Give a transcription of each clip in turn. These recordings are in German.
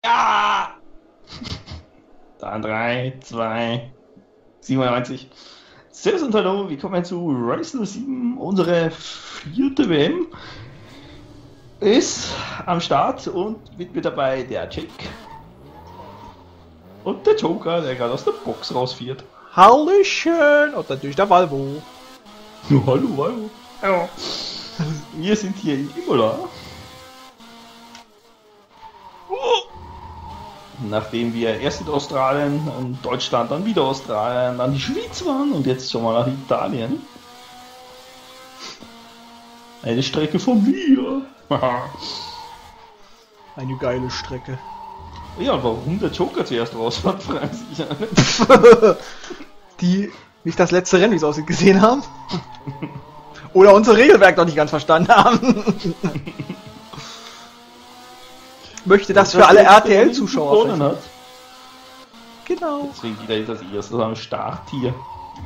Ja! Dann 3, 2, 97. Servus und hallo, willkommen zu Race 07. Unsere vierte WM ist am Start und mit dabei der Jack und der Joker, der gerade aus der Box rausfährt. Hallöchen! Und natürlich der Valvo. Hallo, hallo. Ja. Wir sind hier in Imola. Nachdem wir erst in Australien und Deutschland, dann wieder Australien, dann die Schweiz waren und jetzt schon mal nach Italien. Eine Strecke von mir. Eine geile Strecke. Ja, warum der Joker zuerst rausfährt, fragen sich alle. Die nicht das letzte Rennen, wie es aussieht, gesehen haben. Oder unser Regelwerk noch nicht ganz verstanden haben. Möchte das für alle RTL-Zuschauer gewonnen hat. Genau. Deswegen wieder ist das erste am Start hier.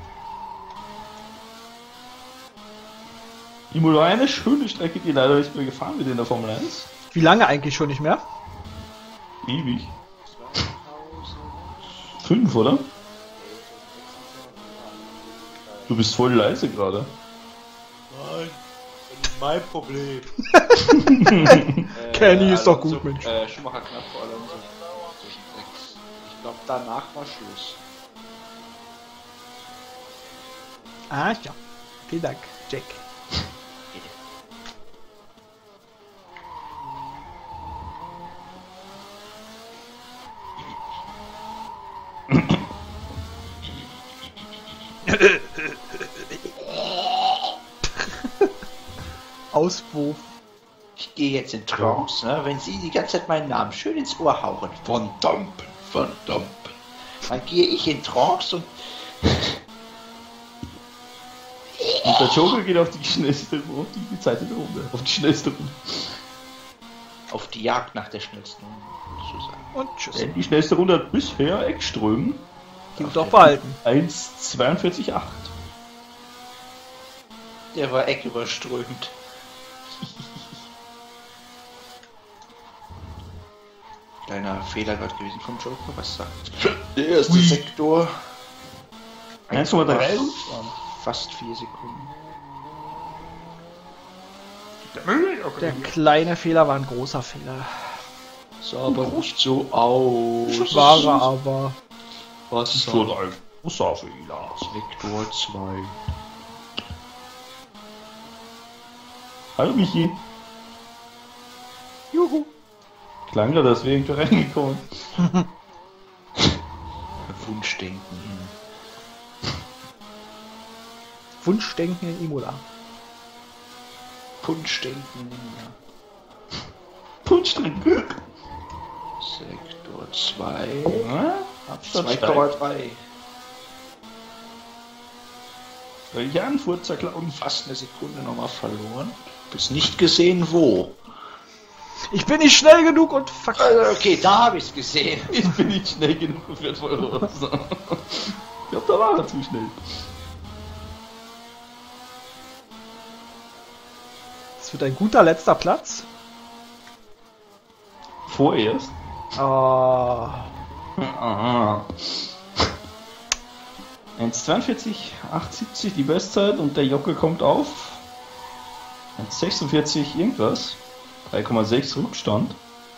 Imola, eine schöne Strecke, die leider nicht mehr gefahren wird in der Formel 1. Wie lange eigentlich schon nicht mehr? Ewig. 5, oder? Du bist voll leise gerade. Nein, das ist mein Problem. Kenny ist doch gut, Mensch. Schumacher knapp vor Alonso. Ich glaube, danach war Schluss. Ah ja. Vielen Dank, Jack. Auswurf. Ich gehe jetzt in Trance, ne? Wenn Sie die ganze Zeit meinen Namen schön ins Ohr hauchen. Von Dompen, von Dompen. Dann gehe ich in Trance und... Und der Joker geht auf die schnellste Runde, die zweite Runde. Auf die schnellste Runde. auf die Jagd nach der schnellsten Runde, sozusagen. Und tschüss. Die schnellste Runde hat bisher Ekström. Die wird doch behalten. 1,42,8. Der war ecküberströmt. Kleiner Fehler gerade gewesen vom Joker, was sagt? Der erste Sektor. 1,3. Fast 4 Sekunden. Der kleine Fehler war ein großer Fehler. Sah aber nicht so aus. War er aber. Was Schon ein großer Fehler. Sektor 2. Hallo Michi. Juhu. Klang da deswegen da reingekommen. Wunschdenken. Wunschdenken in Imola. Punschdenken. Punschdrink. Sektor 2. Abstand 2,3. Welche Anfurzer klauen? Fast eine Sekunde nochmal verloren. Bis nicht gesehen, wo. Ich bin nicht schnell genug und fuck. Okay, da habe ich es gesehen. Ich bin nicht schnell genug und fährt voll raus. Ich glaube, da war er zu schnell. Das wird ein guter letzter Platz. Vorerst. Ah. Aha. 1,42,870 die Bestzeit und der Jocke kommt auf 1,46 irgendwas. 3,6 Rückstand.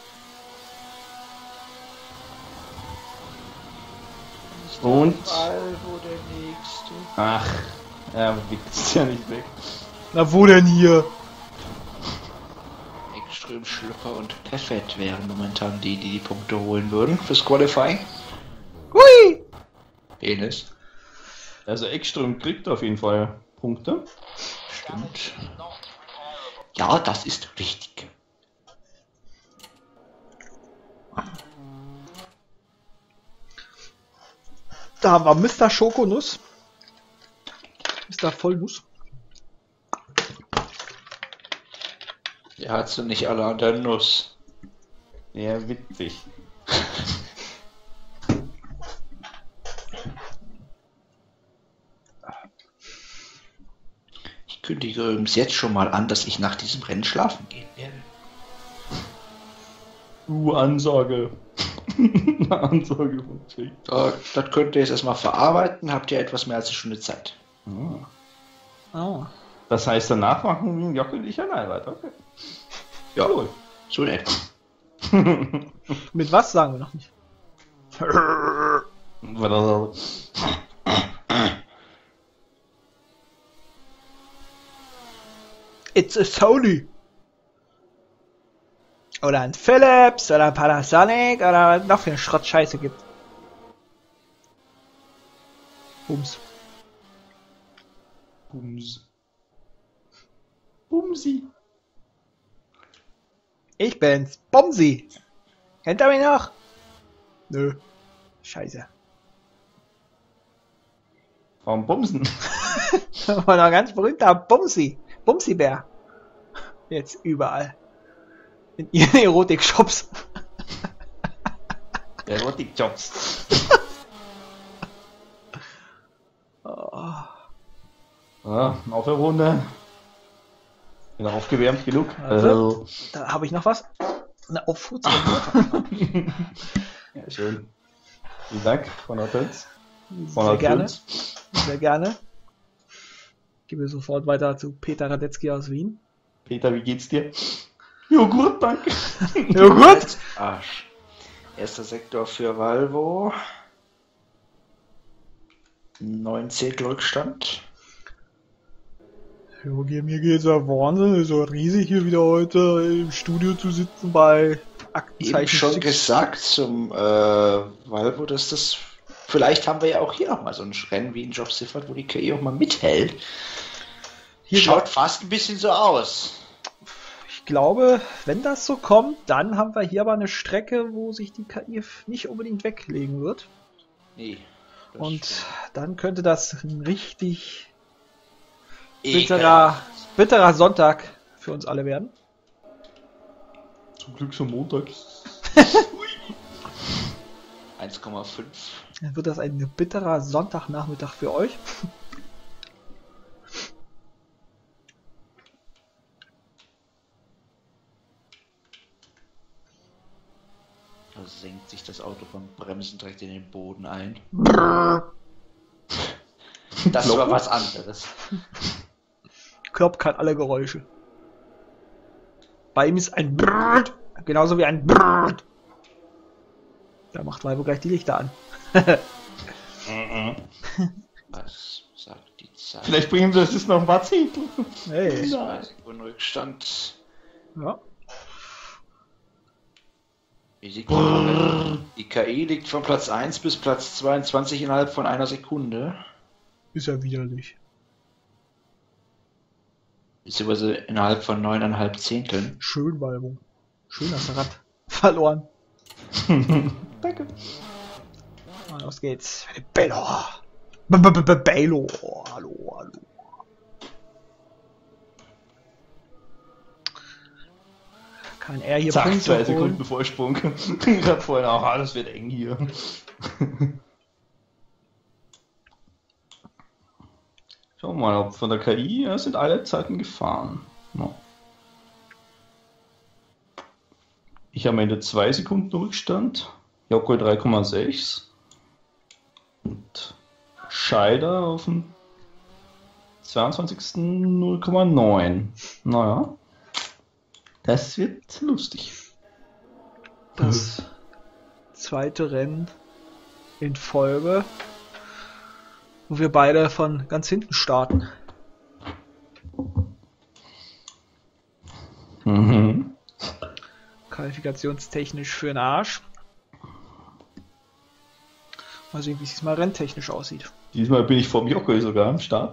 Und Wo der nächste. ach, er wichst ja nicht weg. Na wo denn hier? Ekström, Schlüpper und Perfett wären momentan die Punkte holen würden fürs Qualifying. Hui! Penis. Also Ekström kriegt auf jeden Fall Punkte. Stimmt. Ja, das ist richtig. Da war Mr. Schokonuss. Mr. Vollnuss. Der hat sie nicht alle an der Nuss. Ja, witzig. Ich kündige übrigens jetzt schon mal an, dass ich nach diesem Rennen schlafen gehen werde. Ansage. Eine Ansage von Jake. Das könnt ihr jetzt erstmal verarbeiten, habt ihr etwas mehr als eine Stunde Zeit. Oh. Das heißt, danach machen Jocke und ich allein weiter. Okay. Ja, Cool. so in etwa. Mit was sagen wir noch nicht? It's a Sony. Oder ein Philips oder ein Panasonic oder was noch für eine Schrottscheiße gibt. Bums. Bums. Bumsi. Ich bin's, Bomsi. Kennt ihr mich noch? Nö. Scheiße. Warum Bumsen? War noch ein ganz berühmter Bumsi. Bumsi-Bär. Jetzt überall. In ihren Erotik-Shops. Erotik-Jobs. Oh. Ja, auf der Runde. Bin auch aufgewärmt genug. Warte. Da habe ich noch was. Eine Auffuhrung. Ja, schön. Vielen Dank von Hotels. Sehr gerne. Sehr gerne. Ich gebe sofort weiter zu Peter Radetzky aus Wien. Peter, wie geht's dir? Ja, gut, danke. Ja, gut. Arsch. Erster Sektor für Valvo. 19 Rückstand. Ja, mir geht's ja Wahnsinn. Ist so riesig hier wieder heute im Studio zu sitzen bei Eben Aktenzeichen. schon gesagt zum Valvo, dass das. Vielleicht haben wir ja auch hier nochmal so ein Rennen wie in Job Siffert, wo die KI auch mal mithält. Hier Schaut fast ein bisschen so aus. Ich glaube, wenn das so kommt, dann haben wir hier aber eine Strecke, wo sich die KI nicht unbedingt weglegen wird. Nee. das Und stimmt. dann könnte das ein richtig Ekelhaft. bitterer Sonntag für uns alle werden. Zum Glück schon Montag. 1,5. Dann wird das ein bitterer Sonntagnachmittag für euch. Da senkt sich das Auto beim Bremsen direkt in den Boden ein. Das war was anderes. Klopp kann alle Geräusche. Bei ihm ist ein Brrrt, genauso wie ein Brrrt. Da macht Weibo gleich die Lichter an. Was sagt die Zeit? Vielleicht bringen wir das noch ein paar Zehntel. Hey. 2 Sekunden Rückstand. Ja. Wie Sekunden. Die KI liegt von Platz 1 bis Platz 22 innerhalb von einer Sekunde. Ist ja widerlich. Beziehungsweise innerhalb von 9,5 Zehnteln. Schön, Weibo. Schön das Rad verloren. Danke. Und los geht's. Bello. Bello. Hallo, hallo. Kann er hier Zack, Punkte 2 holen? Sekunden Vorsprung. Gerade vorhin auch, das wird eng hier. Schauen wir mal, ob von der KI sind alle Zeiten gefahren. No. Ich habe am Ende 2 Sekunden Rückstand. Jocko 3,6. Und Scheider auf dem 22. 0,9. Naja. Das wird lustig. Das zweite Rennen in Folge, wo wir beide von ganz hinten starten. Mhm. Qualifikationstechnisch für den Arsch. Mal sehen, wie es mal renntechnisch aussieht. Diesmal bin ich vom Jocko sogar am Start.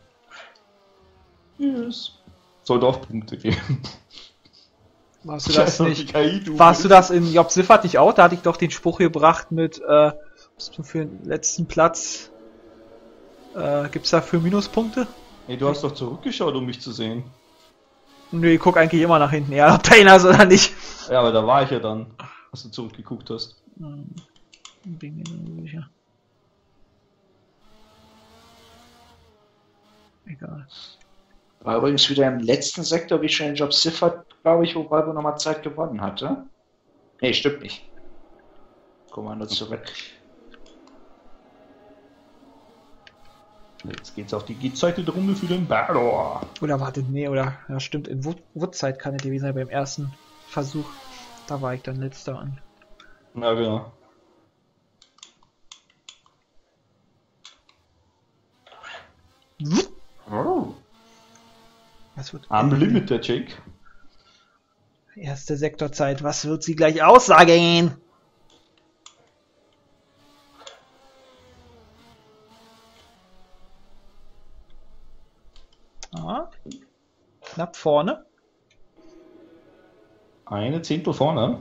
Yes. Sollte auch Punkte geben. Warst du das Scheiß auf nicht? die KI, du Warst du das in Job Siffert nicht auch? Da hatte ich doch den Spruch gebracht mit, was du für den letzten Platz, gibt's da für Minuspunkte? Hey, du hast doch zurückgeschaut, um mich zu sehen. Nö, ich guck eigentlich immer nach hinten, ja, ob da einer ist oder nicht. Ja, aber da war ich ja dann, als du zurückgeguckt hast. Bin mir nicht sicher. Egal. War übrigens wieder im letzten Sektor, wie schon in Job Siffert, glaube ich, wo Valvo nochmal Zeit gewonnen hatte. Nee, stimmt nicht. Kommando zurück. Jetzt geht's auf die G-Seite der Runde für den Balor. Oder wartet, nee, oder? Ja, stimmt, in Woodzeit kann er gewesen sein beim ersten Versuch. Da war ich dann letzter an. Ja, genau. Oh. Was wird Am Limit, der Jake. erste Sektorzeit? Was wird sie gleich aussagen? Ah, knapp vorne. Eine Zehntel vorne.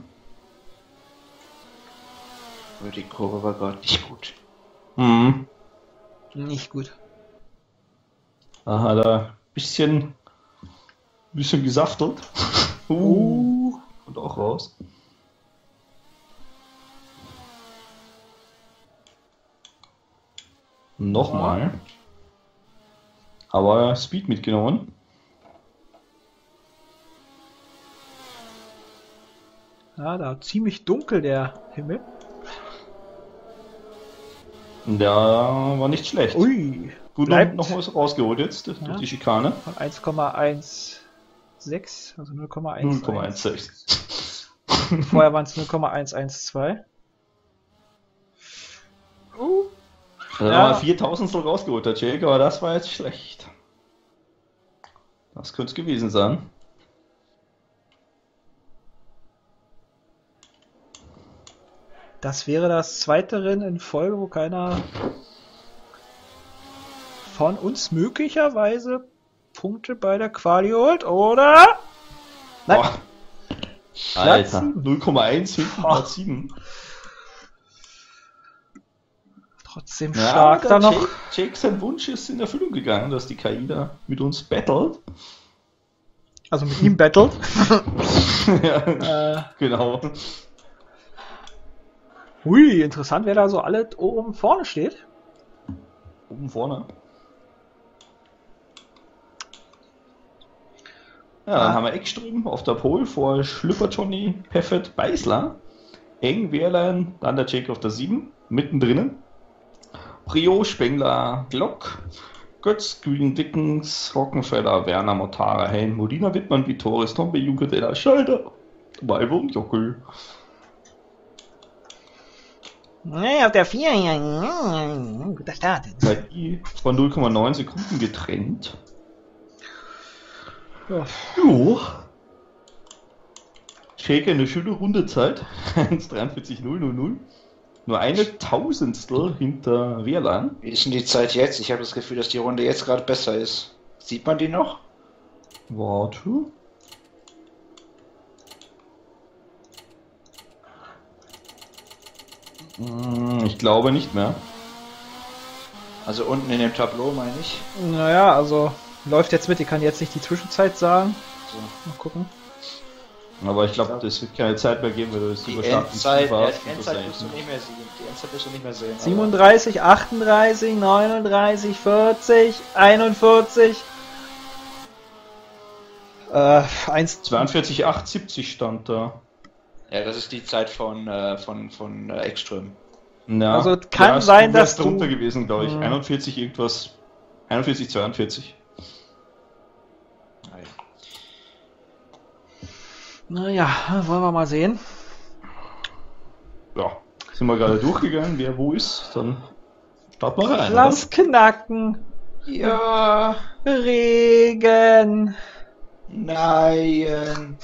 Aber die Kurve war gerade nicht gut. Mhm. Nicht gut. Da hat er ein bisschen gesaftelt. Und auch raus. Nochmal. Aber Speed mitgenommen. Ja, da ziemlich dunkel der Himmel. Der war nicht schlecht. Ui. Gut, bleibt noch was rausgeholt jetzt durch die Schikane. von 1,16, also 0,1. 0,16. Vorher waren es 0,112. Da haben wir 4000 rausgeholt, der Jake, aber das war jetzt schlecht. Das könnte es gewesen sein. Das wäre das zweite Rennen in Folge, wo keiner von uns möglicherweise Punkte bei der Quali holt, oder? Nein. Boah. Alter, 0,1 hinten Platz 7. Trotzdem stark da noch. Jake, sein Wunsch ist in Erfüllung gegangen, dass die KI da mit uns battelt. Also mit ihm battelt. Ja, genau. Hui, interessant, wer da so alle oben vorne steht. Oben vorne. Ja, dann haben wir Eckström auf der Pole vor Schlüpper Johnny, Peffert, Beisler. Eng, Wehrlein, dann der Jake auf der 7, mittendrin. Prio, Spengler, Glock, Götz, Green Dickens, Rockenfeller, Werner, Motara, Hein, Modina, Wittmann, Vittoris, Tombe, Junkadella, Schalter, Malvo und Jockel. Nee, auf der 4, ja, guter Start. Bei die von 0,9 Sekunden getrennt. Ja. Jo. Jake eine schöne Rundezeit. 1,43,000. Nur eine Tausendstel hinter Wehrlein. Wie ist denn die Zeit jetzt? Ich habe das Gefühl, dass die Runde jetzt gerade besser ist. Sieht man die noch? Warte. Ich glaube nicht mehr. Also unten in dem Tableau meine ich. Naja, also läuft jetzt mit, ich kann jetzt nicht die Zwischenzeit sagen. So. Mal gucken. Aber ich glaube, das wird keine Zeit mehr geben, weil du das Die überstarten Endzeit, hast. die Endzeit wirst du nicht mehr sehen. Die Endzeit wirst du nicht mehr sehen. 37, 38, 39, 40, 41. 1, 42,870 stand da. Ja, das ist die Zeit von Ekström. Ja, Also kann sein, dass du drunter gewesen, glaube ich. 41 irgendwas. 41, 42. Naja, wollen wir mal sehen. Ja, sind wir gerade durchgegangen, wer wo ist, dann starten wir rein. Lass knacken. Ja, Regen. nein.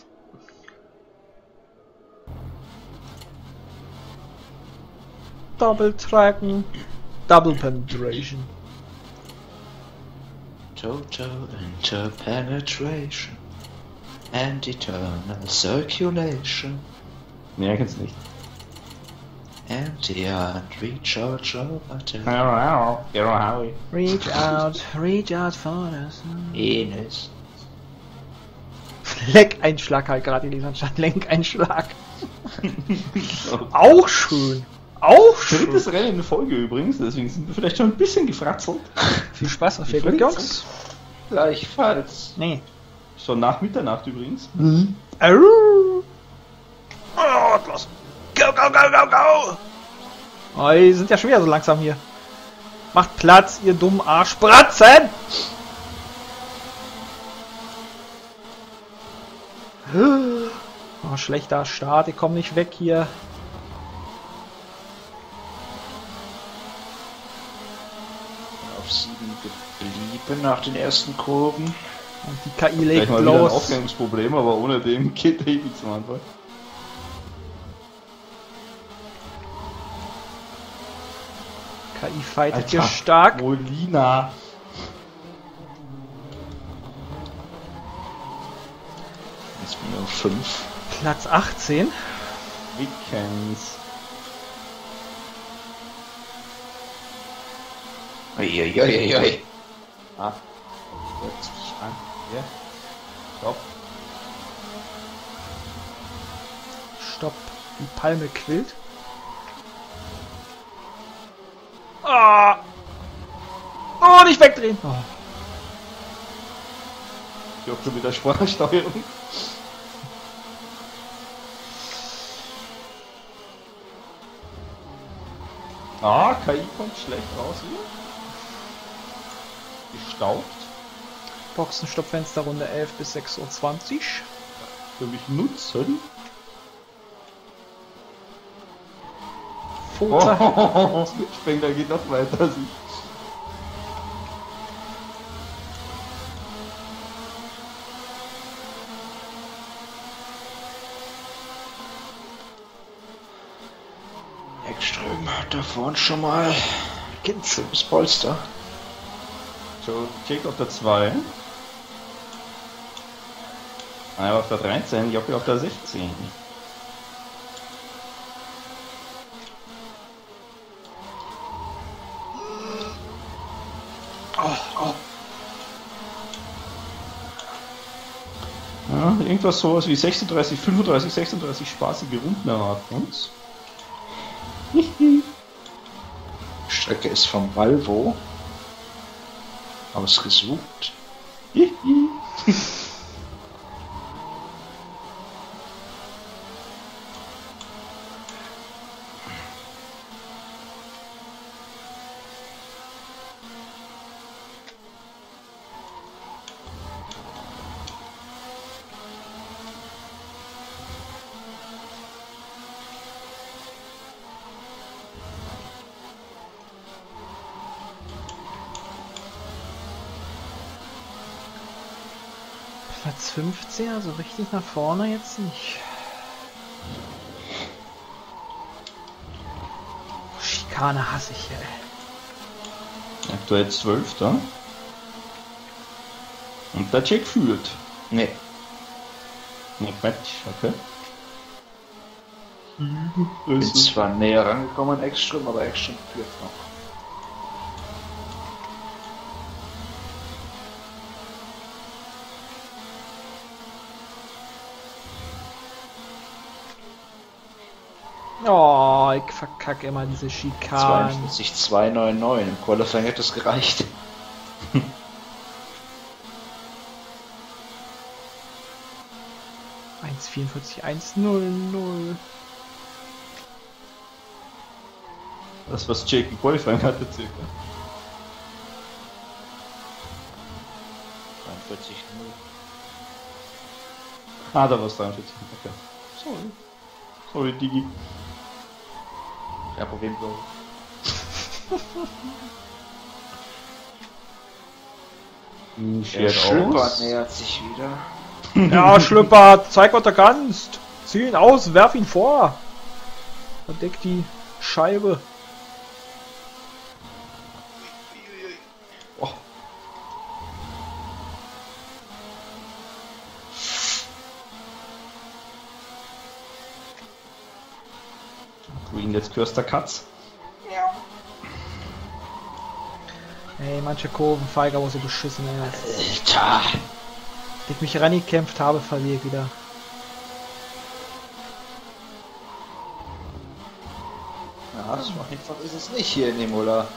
Double Tracken. Double Penetration. Total interpenetration and eternal circulation Nee, ich kenn's nicht. and the unrechargeable battery. Howie. Reach out for us. Enes. Lenkeinschlag halt gerade in diesem Stand. Lenkeinschlag. Auch schön. Auch schön. Drittes Rennen in Folge übrigens, deswegen sind wir vielleicht schon ein bisschen gefratzelt. Viel Spaß auf viel Glück, Jungs. Gleichfalls. Nee. Schon nach Mitternacht übrigens. Oh, los. Go, go, go, go, go! Oh, die sind ja schon wieder so langsam hier. Macht Platz, ihr dummen Arschbratzen! Oh, schlechter Start, ich komme nicht weg hier. Auf 7 geblieben nach den ersten Kurven. Und die KI Gleich legt mal wieder ein los. Aufgängerungsproblem, aber ohne dem geht der ewig zum Anfang. KI fightet Alter, hier stark. Molina. Jetzt bin ich auf 5. Platz 18. Wickens. Uiuiuiui. Ah. Hört sich an. Ja. Stopp. Stopp. Die Palme quillt. Ah! Oh, nicht wegdrehen! Oh. Ich hab schon wieder Sprachsteuerung. Ah, KI kommt schlecht raus hier. Gestaubt. Boxenstoppfenster Runde 11 bis 6:20 Uhr. Für mich nutzen. Futter. Oh, Spengler geht noch weiter. Ekström da vorne schon mal. Ganz schönes Polster. So, Jake auf der 2. Einmal auf der 13, Jocke auf der 16. Oh. Ja, irgendwas sowas wie 36, 35, 36 spaßige Runden erwarten uns. Strecke ist vom Valvo ausgesucht. Platz 15, also richtig nach vorne jetzt nicht. Schikane hasse ich, ey. Aktuell 12. Und der Jake führt. Nee. Nicht Match, okay. Bin zwar näher rangekommen an Ekström, aber Ekström führt noch. Oh, ich verkacke immer diese Schikanen. 42,299. Im Qualifying hätte es gereicht. Eins 1,44,1,00. Das, was Jake im Qualifying hatte, circa. 43,0. Ah, da war es 43. Okay. Sorry. Sorry, Digi. Kein Problem, glaube ich. Der Schert Schlüppert aus. nähert sich wieder. Ja, Schlüppert, zeig, was du kannst. Zieh ihn aus, werf ihn vor. Verdeck die Scheibe. Oh. Green, jetzt Kirster Katz. Ey, manche Kurven feiger, wo so beschissen ist. Alter. Wenn ich mich rangekämpft habe, verliere ich wieder. Ja, so einfach ist es nicht hier in Imola.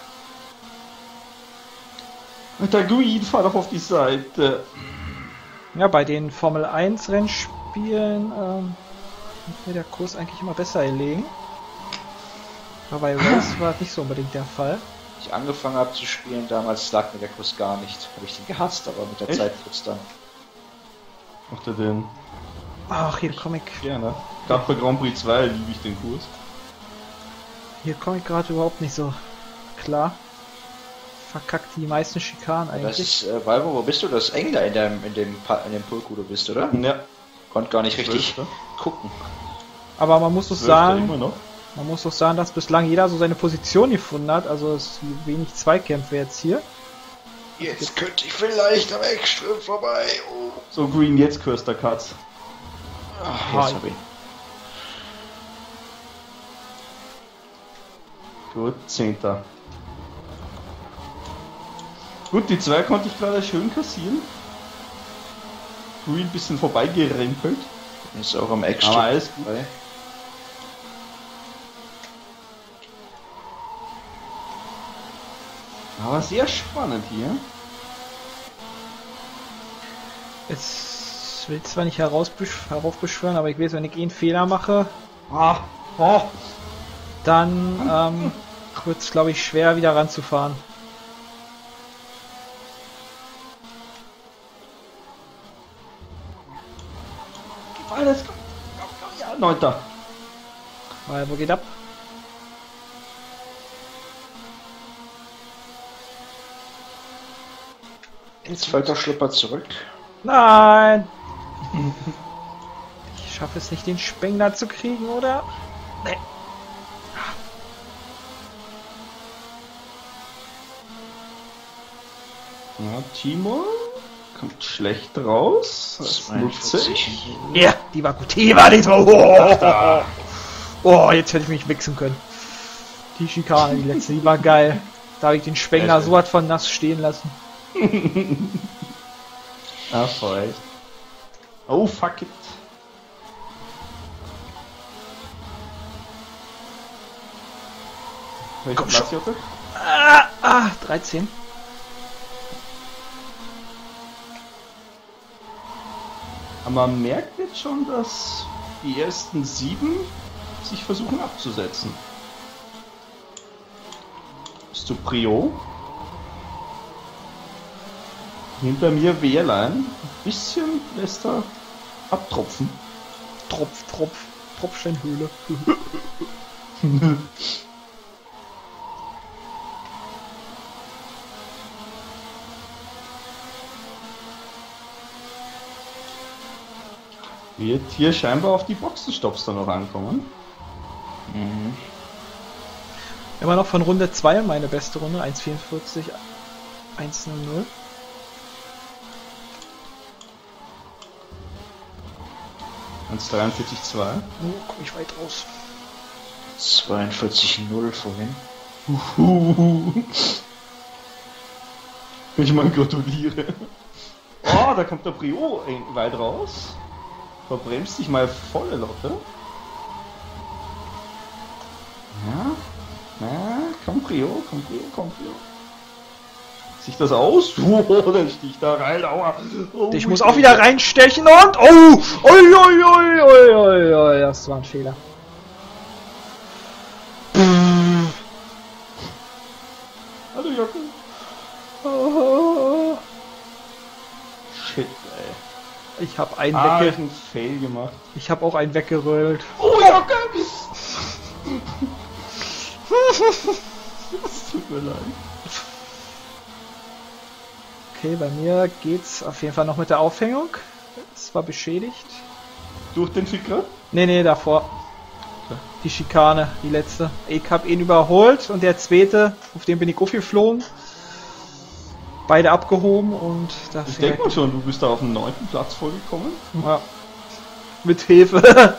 Alter, Green, fahr doch auf die Seite. Ja, bei den Formel 1 Rennspielen ist mir der Kurs eigentlich immer besser gelegen. Aber bei Race war das nicht so unbedingt der Fall. Als ich angefangen habe zu spielen, damals lag mir der Kurs gar nicht. Habe ich den gehasst, aber mit der Echt? Zeit wird's dann. Macht er den? Ach, hier komme ich. Ja, ne? Gerade bei Grand Prix 2 liebe ich den Kurs. Hier komme ich gerade überhaupt nicht so klar. Verkackt die meisten Schikanen Das eigentlich. ist, Valvo, wo bist du? Das ist Engler in dem Pulk, wo du bist, oder? Ja, Konnt gar nicht richtig 12. gucken. Aber man muss doch 12. sagen, immer noch. man muss doch sagen, dass bislang jeder so seine Position gefunden hat. Also es ist wenig Zweikämpfe jetzt hier. Jetzt könnte ich vielleicht am Eckström vorbei. Oh. So, Green, jetzt Curse der Katz. Ach, Ah, jetzt hab ich. Gut, 10. Gut, die 2 konnte ich gerade schön kassieren. Green ein bisschen vorbeigerempelt. Ist auch am Eckström. Aber alles gut. vorbei. Aber sehr spannend hier. Jetzt will ich zwar nicht heraufbeschwören, aber ich weiß, wenn ich einen Fehler mache, dann wird es, glaube ich, schwer wieder ranzufahren. Alles gut. Ja, 9. Weil, wo geht ab? Jetzt fällt der Schlupper zurück. Nein! Ich schaffe es nicht, den Spengler zu kriegen, oder? Nee. Ja, Timo kommt schlecht raus. Das nutze ich. Ja, die war gut. Die war nicht so. Oh, jetzt hätte ich mich wechseln können. Die Schikane, die letzte, die war geil. Da habe ich den Spengler so was von nass stehen lassen. Ah, feucht. Oh, fuck it. Welchen Komm Platz schon. hatte? 13. Aber man merkt jetzt schon, dass die ersten 7 sich versuchen abzusetzen. Bist du Prio? Hinter mir Wehrlein. Ein bisschen lässt er abtropfen. Tropf, Tropf, Tropfsteinhöhle. Wird hier scheinbar auf die Boxenstopps dann noch ankommen. Mhm. Immer noch von Runde 2 meine beste Runde. 1,44, 1,00. 1,43,2. Oh, komm ich weit raus. 42,0 vorhin. Ich mal gratuliere. Oh, da kommt der Prio weit raus. Verbremst dich mal volle Lotte. Ja. Na, komm Prio, komm Prio, komm Prio. Sich das aus? Oh, der sticht da rein, aua. Oh, Ich muss auch wieder reinstechen und... Oh! Oi, oi, oi, oi, oi, oi. Das war ein Fehler. Hallo Jocke. Oh. Shit, ey. Ich habe einen Ah, ich einen Fail gemacht. Ich habe auch einen weggerollt. Oh, Jocke! Es tut mir leid. Okay, bei mir geht's auf jeden Fall noch mit der Aufhängung. Es war beschädigt. Durch den Ficker? Nee, davor. Die Schikane, die letzte. Ich hab ihn überholt und der zweite, auf den bin ich aufgeflogen. Beide abgehoben und das. Ich denke mal schon, du bist da auf den 9. Platz vorgekommen. Ja. Mit Hilfe.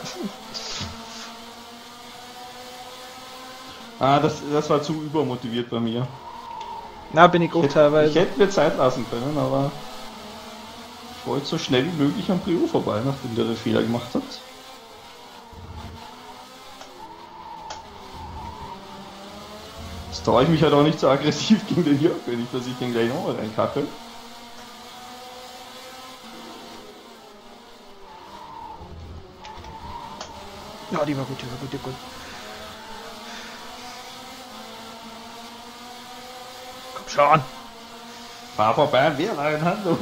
Ah, das war zu übermotiviert bei mir. Na, bin ich auch Ich teilweise. hätte mir Zeit lassen können, aber ich wollte so schnell wie möglich am Prio vorbei, nachdem der den Fehler gemacht hat. Jetzt traue ich mich halt auch nicht so aggressiv gegen den Jörg, wenn ich, dass ich den gleich nochmal reinkacke. Ja, die war gut, die war gut, die war gut. Komm schon. Fahr vorbei, wer rein, hallo.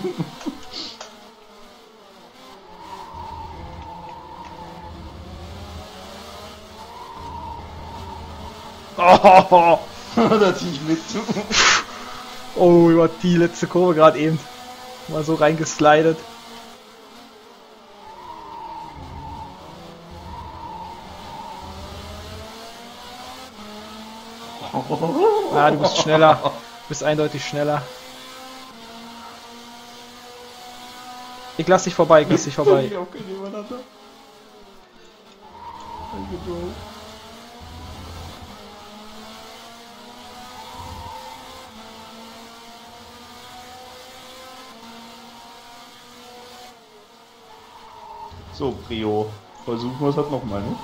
Oh, Da zieh ich mit. oh, über die letzte Kurve gerade eben. Mal so reingeslidet. Ah, du bist schneller. Du bist eindeutig schneller. Ich lass dich vorbei, ich lass dich vorbei. Okay, nebeneinander. Eingedrückt. So, Prio. Versuchen wir es halt nochmal, ne?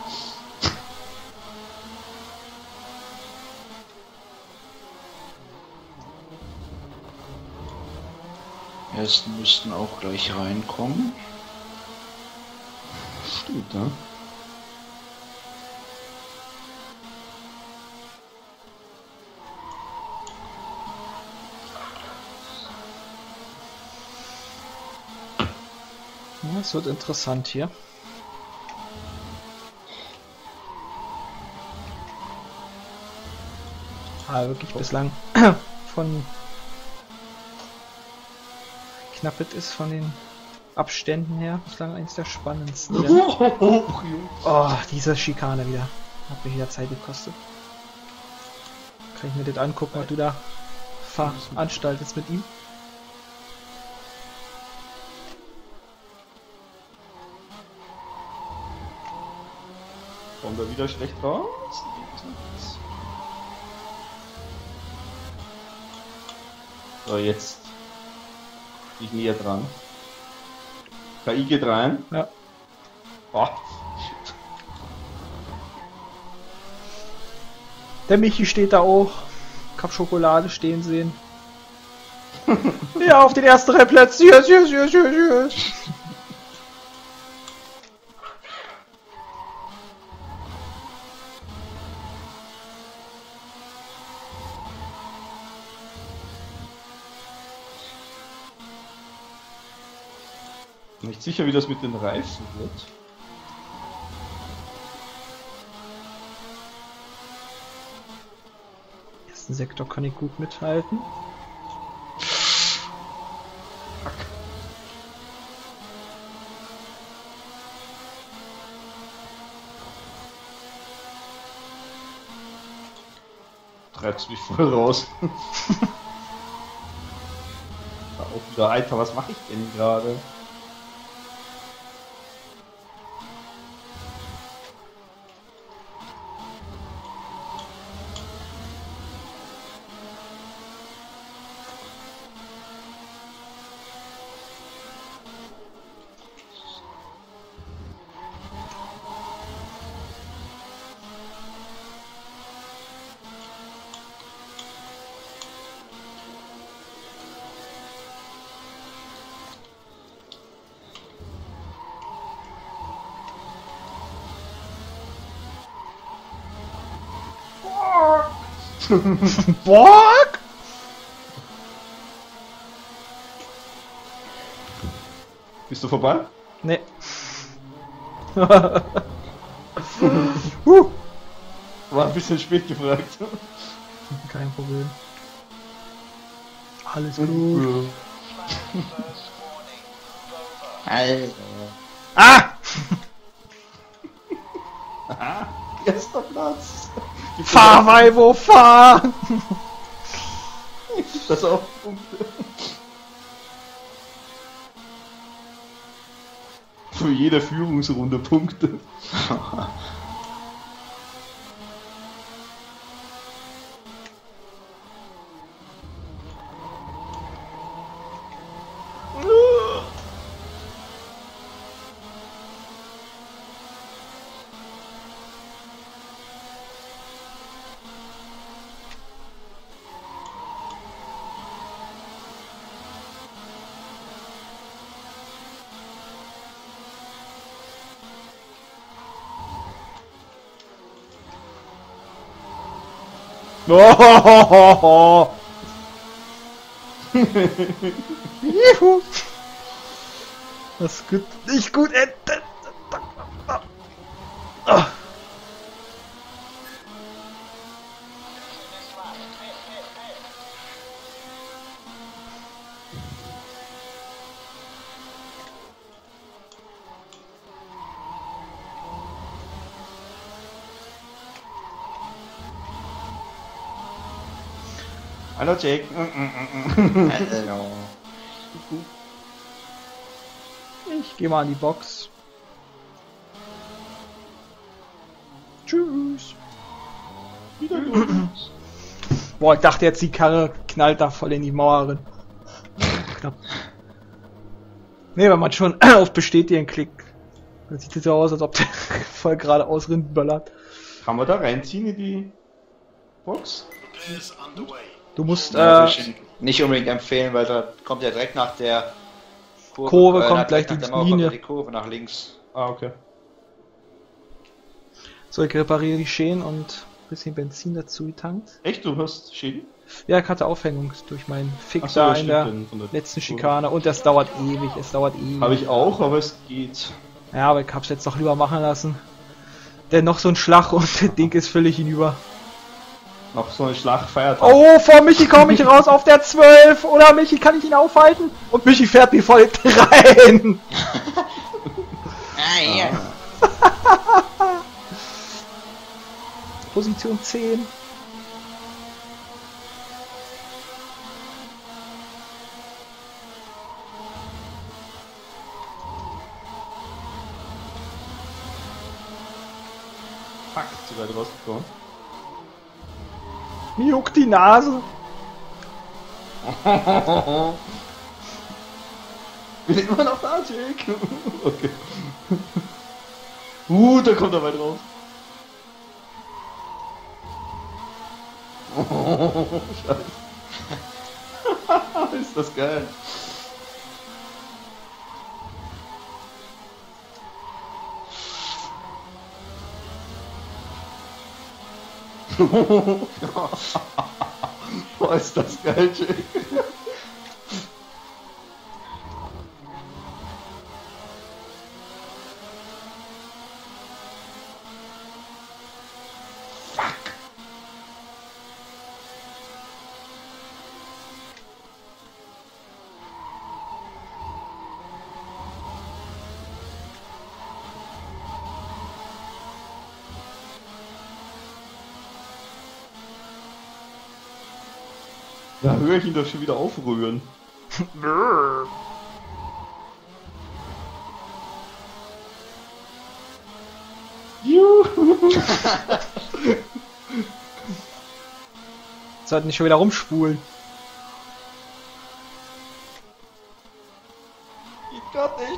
Ersten müssten auch gleich reinkommen. Stimmt, ne? Ja, es wird interessant hier. Ah, wirklich bislang von Knappet ist von den Abständen her bislang eins der spannendsten. Oh, diese Schikane wieder. Hat mich wieder Zeit gekostet. Kann ich mir das angucken, was du da veranstaltest mit ihm? Kommt er wieder schlecht raus? So, jetzt. Ich näher dran. KI geht rein. Ja. Oh. Der Michi steht da auch. Cup Schokolade stehen sehen. Ja, auf den ersten drei Plätzen. Yes, yes, yes, yes, yes. Nicht sicher, wie das mit den Reifen wird. Ersten Sektor kann ich gut mithalten. Treibst mich voll raus. Da auch wieder, Alter, was mache ich denn gerade? Borg! Bist du vorbei? Nee. War ein bisschen spät gefragt. Kein Problem. Alles gut. Alter. Ah! Erster Platz. Fahr, Weibo, fahr! Das auch Punkte. Für jede Führungsrunde Punkte. Oh. Juhu. Das ist gut. Nicht gut. Ah. Hallo Jake. Hallo. Ich gehe mal an die Box. Tschüss. Wieder los. Boah, ich dachte jetzt, die Karre knallt da voll in die Mauer rein. Knapp. Ne, wenn man schon auf Bestätigen klickt, dann sieht es so aus, als ob der voll geradeaus böllert. Kann man da reinziehen in die Box? Du musst, Ja, nicht unbedingt empfehlen, weil da kommt ja direkt nach der Kurve kommt nach- gleich nach die der Mauer Linie. kommt die Kurve nach links. Ah, okay. So, ich repariere die Schäden und ein bisschen Benzin dazu getankt. Echt, du hast Schäden? Ja, ich hatte Aufhängung durch meinen Fick Ach so, da ja, in stimmt, der von der letzten Kurve. Schikane und das dauert ewig, es dauert ewig. Habe ich auch, aber es geht. Ja, aber ich hab's jetzt doch lieber machen lassen. Denn noch so ein Schlag und das Ding ist völlig hinüber. Noch so ein Schlagfeiertag. Oh, vor Michi komme ich raus auf der 12. Oder Michi, kann ich ihn aufhalten? Und Michi fährt mir voll rein. Ah, ja. Position 10. Fuck, zu weit rausgekommen. Mir juckt die Nase. Wir sind immer noch da, Jake. Okay. Da kommt er weit raus. Scheiße. Ist das geil. Boah, ist das geil, Jake. Da höre ich ihn doch schon wieder aufrühren. Juhu. Sollten nicht schon wieder rumspulen. Geht grad nicht.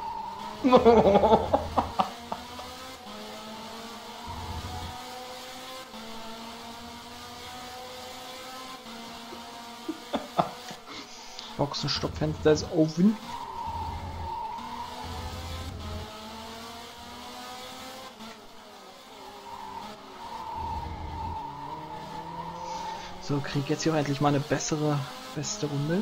Boxenstoppfenster ist offen. So, krieg jetzt hier auch endlich mal eine beste Runde.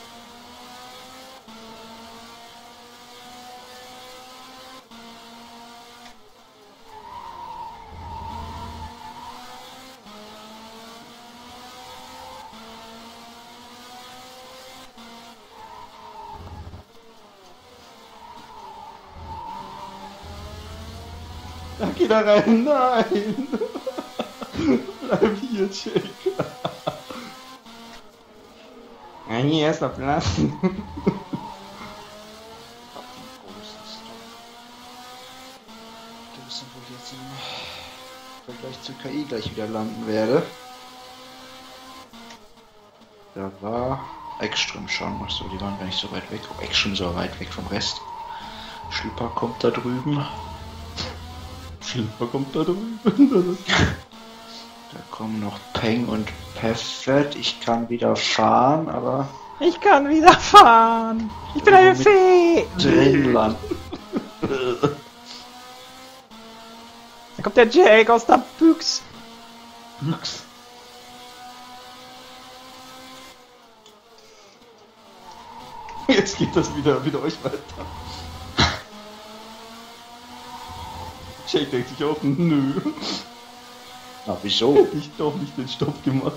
Da geht er rein, nein! Bleib hier, Jake. Ja, hier ist der Platz. Du bist wohl jetzt im Vergleich zur KI gleich wieder landen werde. Da war Ekström schon. Achso, die waren gar nicht so weit weg. Oh, Ekström so weit weg vom Rest. Schlüpper kommt da drüben. Schlüpper kommt da drüben. Da kommen noch Peng und Peffet. Ich kann wieder fahren, aber Ich kann wieder fahren. Ich bin eine Fee. drin landen. Da kommt der Jake aus der Büchs. Büchs. Jetzt geht das wieder euch weiter. Jake denkt sich auch, nö. Na, wieso? Hätte ich doch nicht den Stopp gemacht.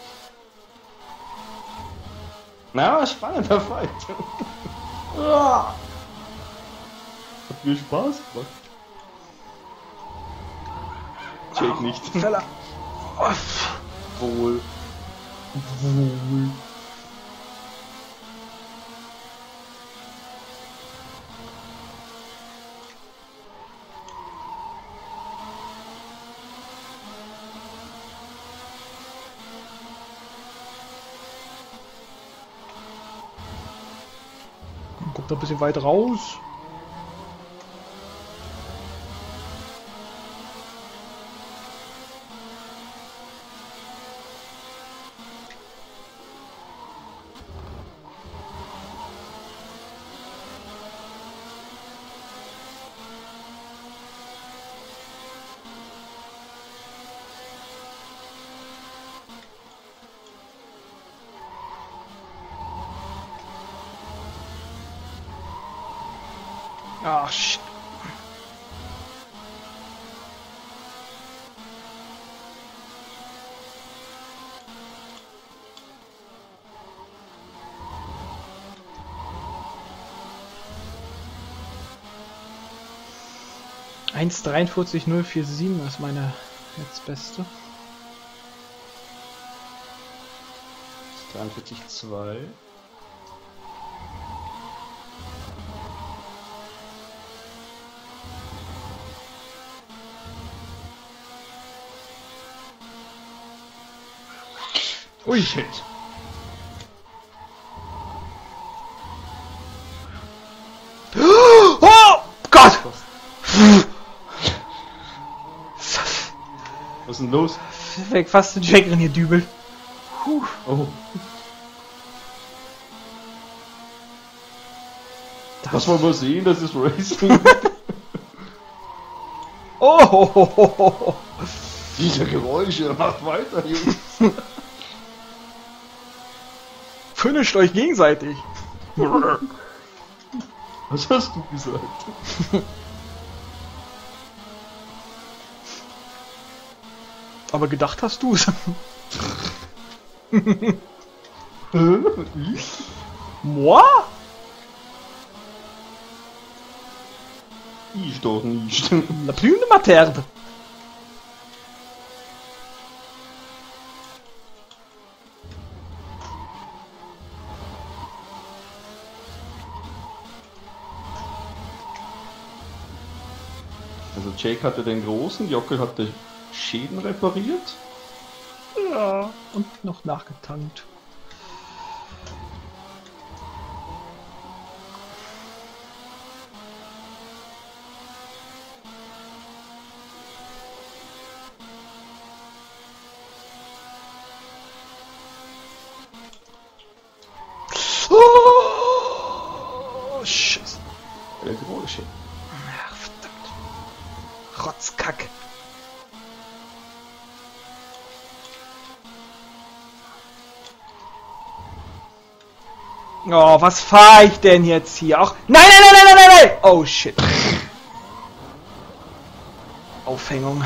Na, spannender Fight. Hat mir Spaß gemacht. Jake nicht. Feller. Wohl. Kommt da ein bisschen weit raus. Ah, shit. Eins 43,047 ist meine jetzt beste. 43,2. Ui, shit. Oh Gott! Was ist denn los? Weg, fast den Jackerin hier dübelt. Oh. Das wollen wir sehen, das ist Racing. Oh! Diese Geräusche, macht weiter, Jungs. Finisht euch gegenseitig. Was hast du gesagt? Aber gedacht hast du's. Moi? Ich doch nicht. La plume de ma terre. Also Jake hatte den großen, Jockel hatte Schäden repariert. Ja, und noch nachgetankt. Oh, Scheiße. Der Geräusche. Ach, verdammt. Rotzkack. Oh, was fahr ich denn jetzt hier? Ach, nein, nein, nein, nein, nein, nein! Oh, shit. Aufhängung.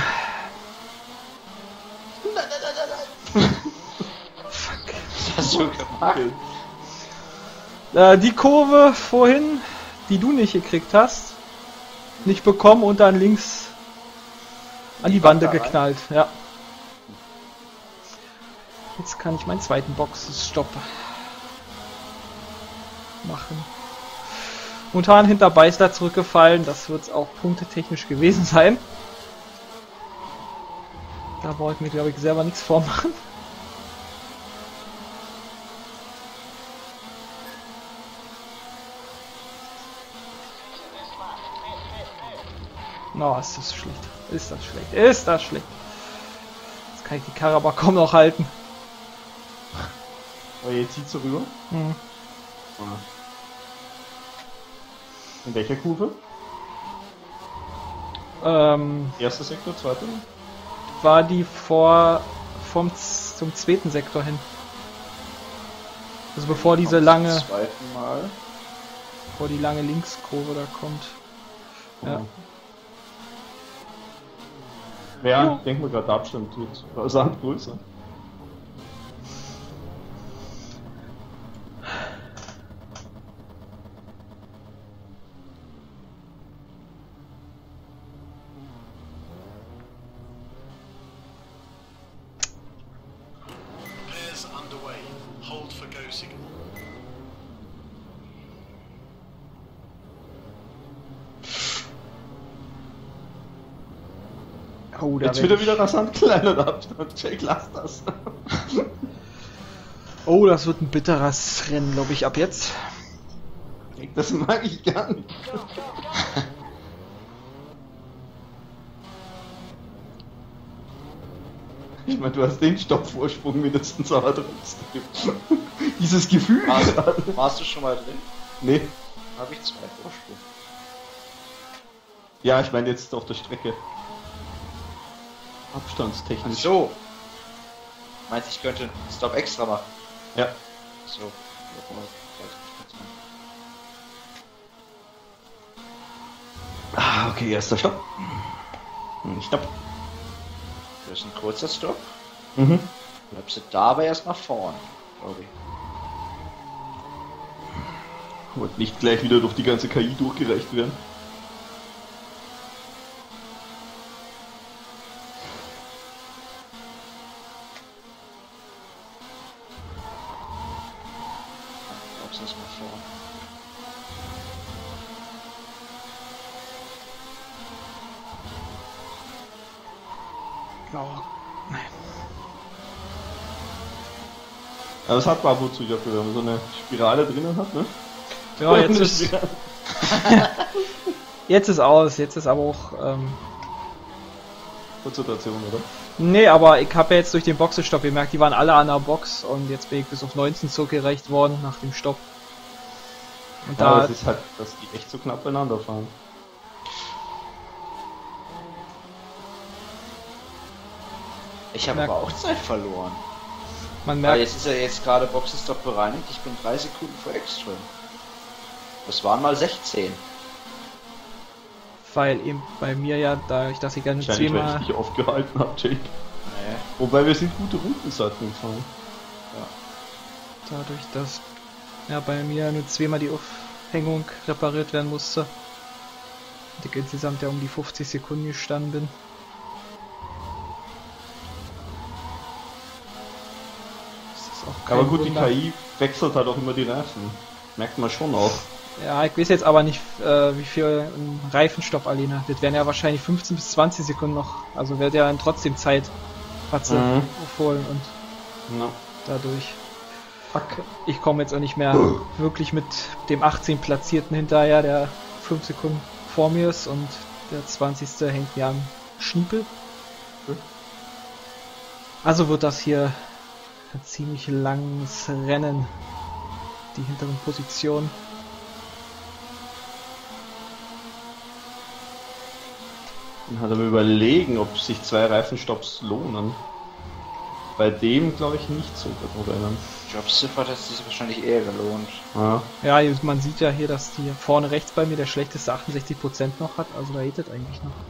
Fuck. Was hast du gemacht? Die Kurve vorhin, die du nicht gekriegt hast, nicht bekommen und dann links an die Bande geknallt. Ja. Jetzt kann ich meinen zweiten Boxenstopp machen. Momentan hinter Beisler zurückgefallen, das wird es auch punktetechnisch gewesen sein. Da brauche ich mir, glaube ich, selber nichts vormachen. Oh, ist das schlecht. Ist das schlecht. Ist das schlecht. Jetzt kann ich die Karre aber kaum noch halten. Aber jetzt zieht sie rüber. Hm. In welcher Kurve? Erster Sektor, zweiter? War die zum zweiten Sektor hin. Also bevor diese lange... Zum zweiten Mal. bevor die lange Linkskurve da kommt. Ja. Ja, ich denke mal gerade, der Abstand wird rasant größer. Repairs underway. Hold for go signal. Oh, da Jetzt wird er wieder rasant kleiner, der Abstand. Jake, lass das. Oh, das wird ein bitteres Rennen, glaube ich, ab jetzt. Das mag ich gar nicht. Ich meine, du hast den Stoppvorsprung mindestens aber trotzdem. Dieses Gefühl gerade. Warst du schon mal drin? Nee. Habe ich 2 Vorsprung. Ja, ich meine jetzt auf der Strecke. Ach Abstandstechnisch. so. Meinst ich könnte einen Stop extra machen? Ja. So. Ah, okay, erster Stopp. Stopp. Das ist ein kurzer Stop. Mhm. Bleibst du da aber erstmal vorn, glaube ich. Und nicht gleich wieder durch die ganze KI durchgereicht werden. Bleibst erstmal vorn. Oh. Aber das hat man ab und zu dafür, wenn man so eine Spirale drinnen hat, ne? Ja, jetzt ist aus, jetzt ist aber auch Konzentration, oder? nee, aber ich habe ja jetzt durch den Boxenstopp gemerkt, die waren alle an der Box und jetzt bin ich bis auf 19 zurückgereicht worden nach dem Stopp. Und Ja, da das ist halt, dass die echt so knapp beieinander fahren. Ich habe Merk- aber auch Zeit verloren. man Weil merkt, jetzt ist ja jetzt gerade Boxenstopp bereinigt. Ich bin 3 Sekunden vor Extrem. Das waren mal 16. weil eben bei mir ja, dadurch, dass ich gerne Wahrscheinlich, weil ich zweimal dich aufgehalten habe, Jake. Nee. Wobei wir sind gute Rundenzeiten gefahren. dadurch, dass ja bei mir nur zweimal die Aufhängung repariert werden musste. Und ich insgesamt ja um die 50 Sekunden gestanden bin. Das ist auch kein Aber gut, Wunder. die KI wechselt halt auch immer die Reifen. Merkt man schon auch. Ja, ich weiß jetzt aber nicht, wie viel ein Reifenstopp alleine. Das wären ja wahrscheinlich 15 bis 20 Sekunden noch. Also wird ja dann trotzdem Zeit aufholen und Ja. dadurch. Fuck. Ich komme jetzt auch nicht mehr wirklich mit dem 18 Platzierten hinterher, der 5 Sekunden vor mir ist und der 20. hängt mir am Schniepel. Also wird das hier ein ziemlich langes Rennen. Die hinteren Positionen. Dann hat er mir überlegen, ob sich 2 Reifenstopps lohnen. Bei dem glaube ich nicht so, oder? Jobziffer hat sich wahrscheinlich eher gelohnt. Ja. Ja, man sieht ja hier, dass die vorne rechts bei mir der schlechteste 68% noch hat, also da geht es eigentlich noch.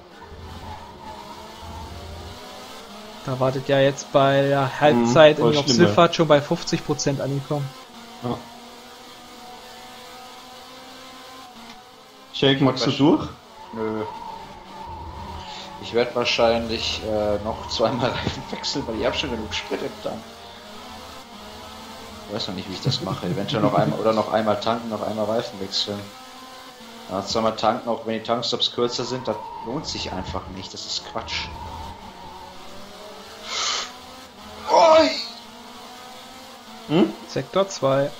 Da wartet ja jetzt bei der Halbzeit in voll Job schlimm, Silfert schon bei 50% angekommen. Ja. Jake, magst du durch? Nö. Ich werde wahrscheinlich noch 2-mal Reifen wechseln, weil ich habe schon genug Sprit im Tank. Ich weiß noch nicht, wie ich das mache. Eventuell noch einmal oder noch einmal tanken, noch einmal Reifen wechseln. Ja, 2-mal tanken, auch wenn die Tankstops kürzer sind, das lohnt sich einfach nicht. Das ist Quatsch. Oi! Sektor 2.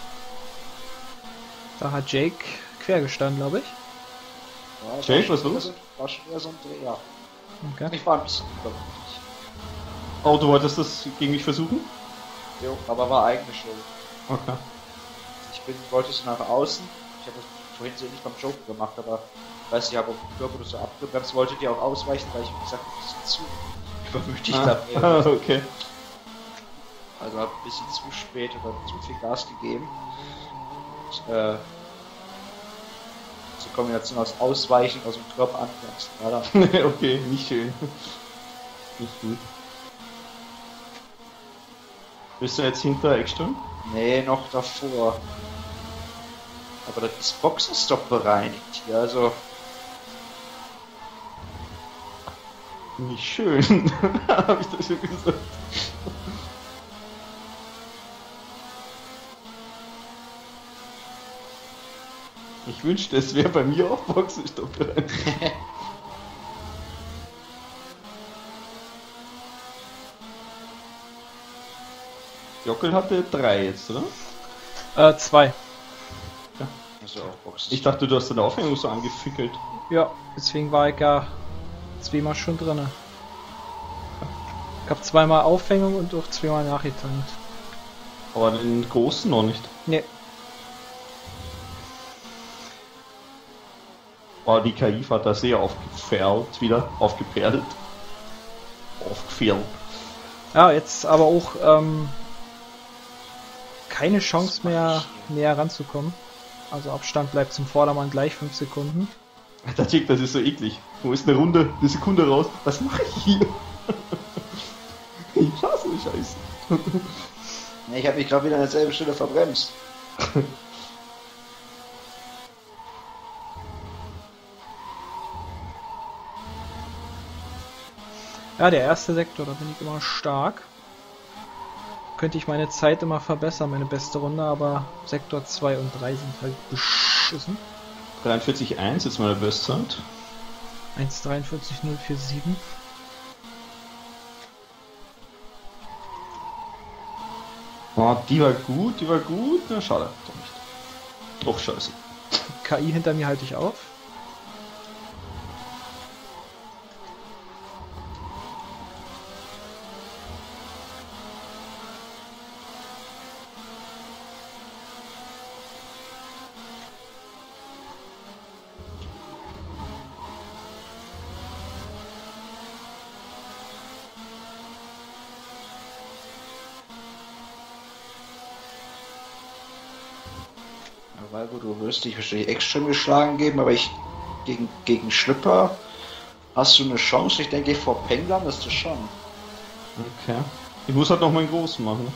Da hat Jake quer gestanden, glaube ich. Ja, Jake, was los? War schon eher so ein Dreher. Okay. Ich war ein bisschen übermütig. Oh, du wolltest das gegen mich versuchen? Jo, aber war eigene Schuld. Okay. Wollte so nach außen. Ich habe das vorhin so nicht beim Joker gemacht, aber ich weiß nicht, ich habe auf dem Körper so abgebremst, wollte die auch ausweichen, weil ich wie gesagt ein bisschen zu übermütig da bin. Okay. Also habe ein bisschen zu spät oder zu viel Gas gegeben. Und, Diese Kombination aus Ausweichen, aus dem Körper anbremsen. Ja, Okay, nicht schön. Nicht gut. Bist du jetzt hinter Ekström? nee, noch davor. Aber das Boxenstopp bereinigt hier, also. Nicht schön. Hab ich das schon gesagt. Ich wünschte, es wäre bei mir auch Boxenstopp rein. Jockel hatte 3 jetzt, oder? 2. Also auch Boxenstopp. Ich dachte, du hast deine Aufhängung so angefickelt. Ja, deswegen war ich ja zweimal schon drinne. Ich hab zweimal Aufhängung und auch zweimal nachgetankt. Aber den großen noch nicht. Ne, Oh, die KI hat da sehr aufgefährt wieder. Aufgeperlt. Aufgefährt. ja, jetzt aber auch keine Chance mehr näher ranzukommen. Also Abstand bleibt zum Vordermann gleich 5 Sekunden. Der Chick, das ist so eklig. Wo ist eine Runde, eine Sekunde raus? Was mache ich hier? Ich hasse Scheiße. Nee, ich habe mich gerade wieder an derselben Stelle verbremst. Ja, der erste Sektor, da bin ich immer stark. Könnte ich meine Zeit immer verbessern, meine beste Runde, aber Sektor 2 und 3 sind halt beschissen. 43,1 ist meine Bestzeit. 1:43,047. Oh, die war gut, die war gut. Na, schade, doch nicht. Doch, scheiße. KI hinter mir halte ich auf. Weil du wirst dich wahrscheinlich extrem geschlagen geben, aber ich gegen Schlüpper hast du eine Chance. Ich denke, vor Peng landest du schon. Okay. Ich muss halt noch meinen Großen machen.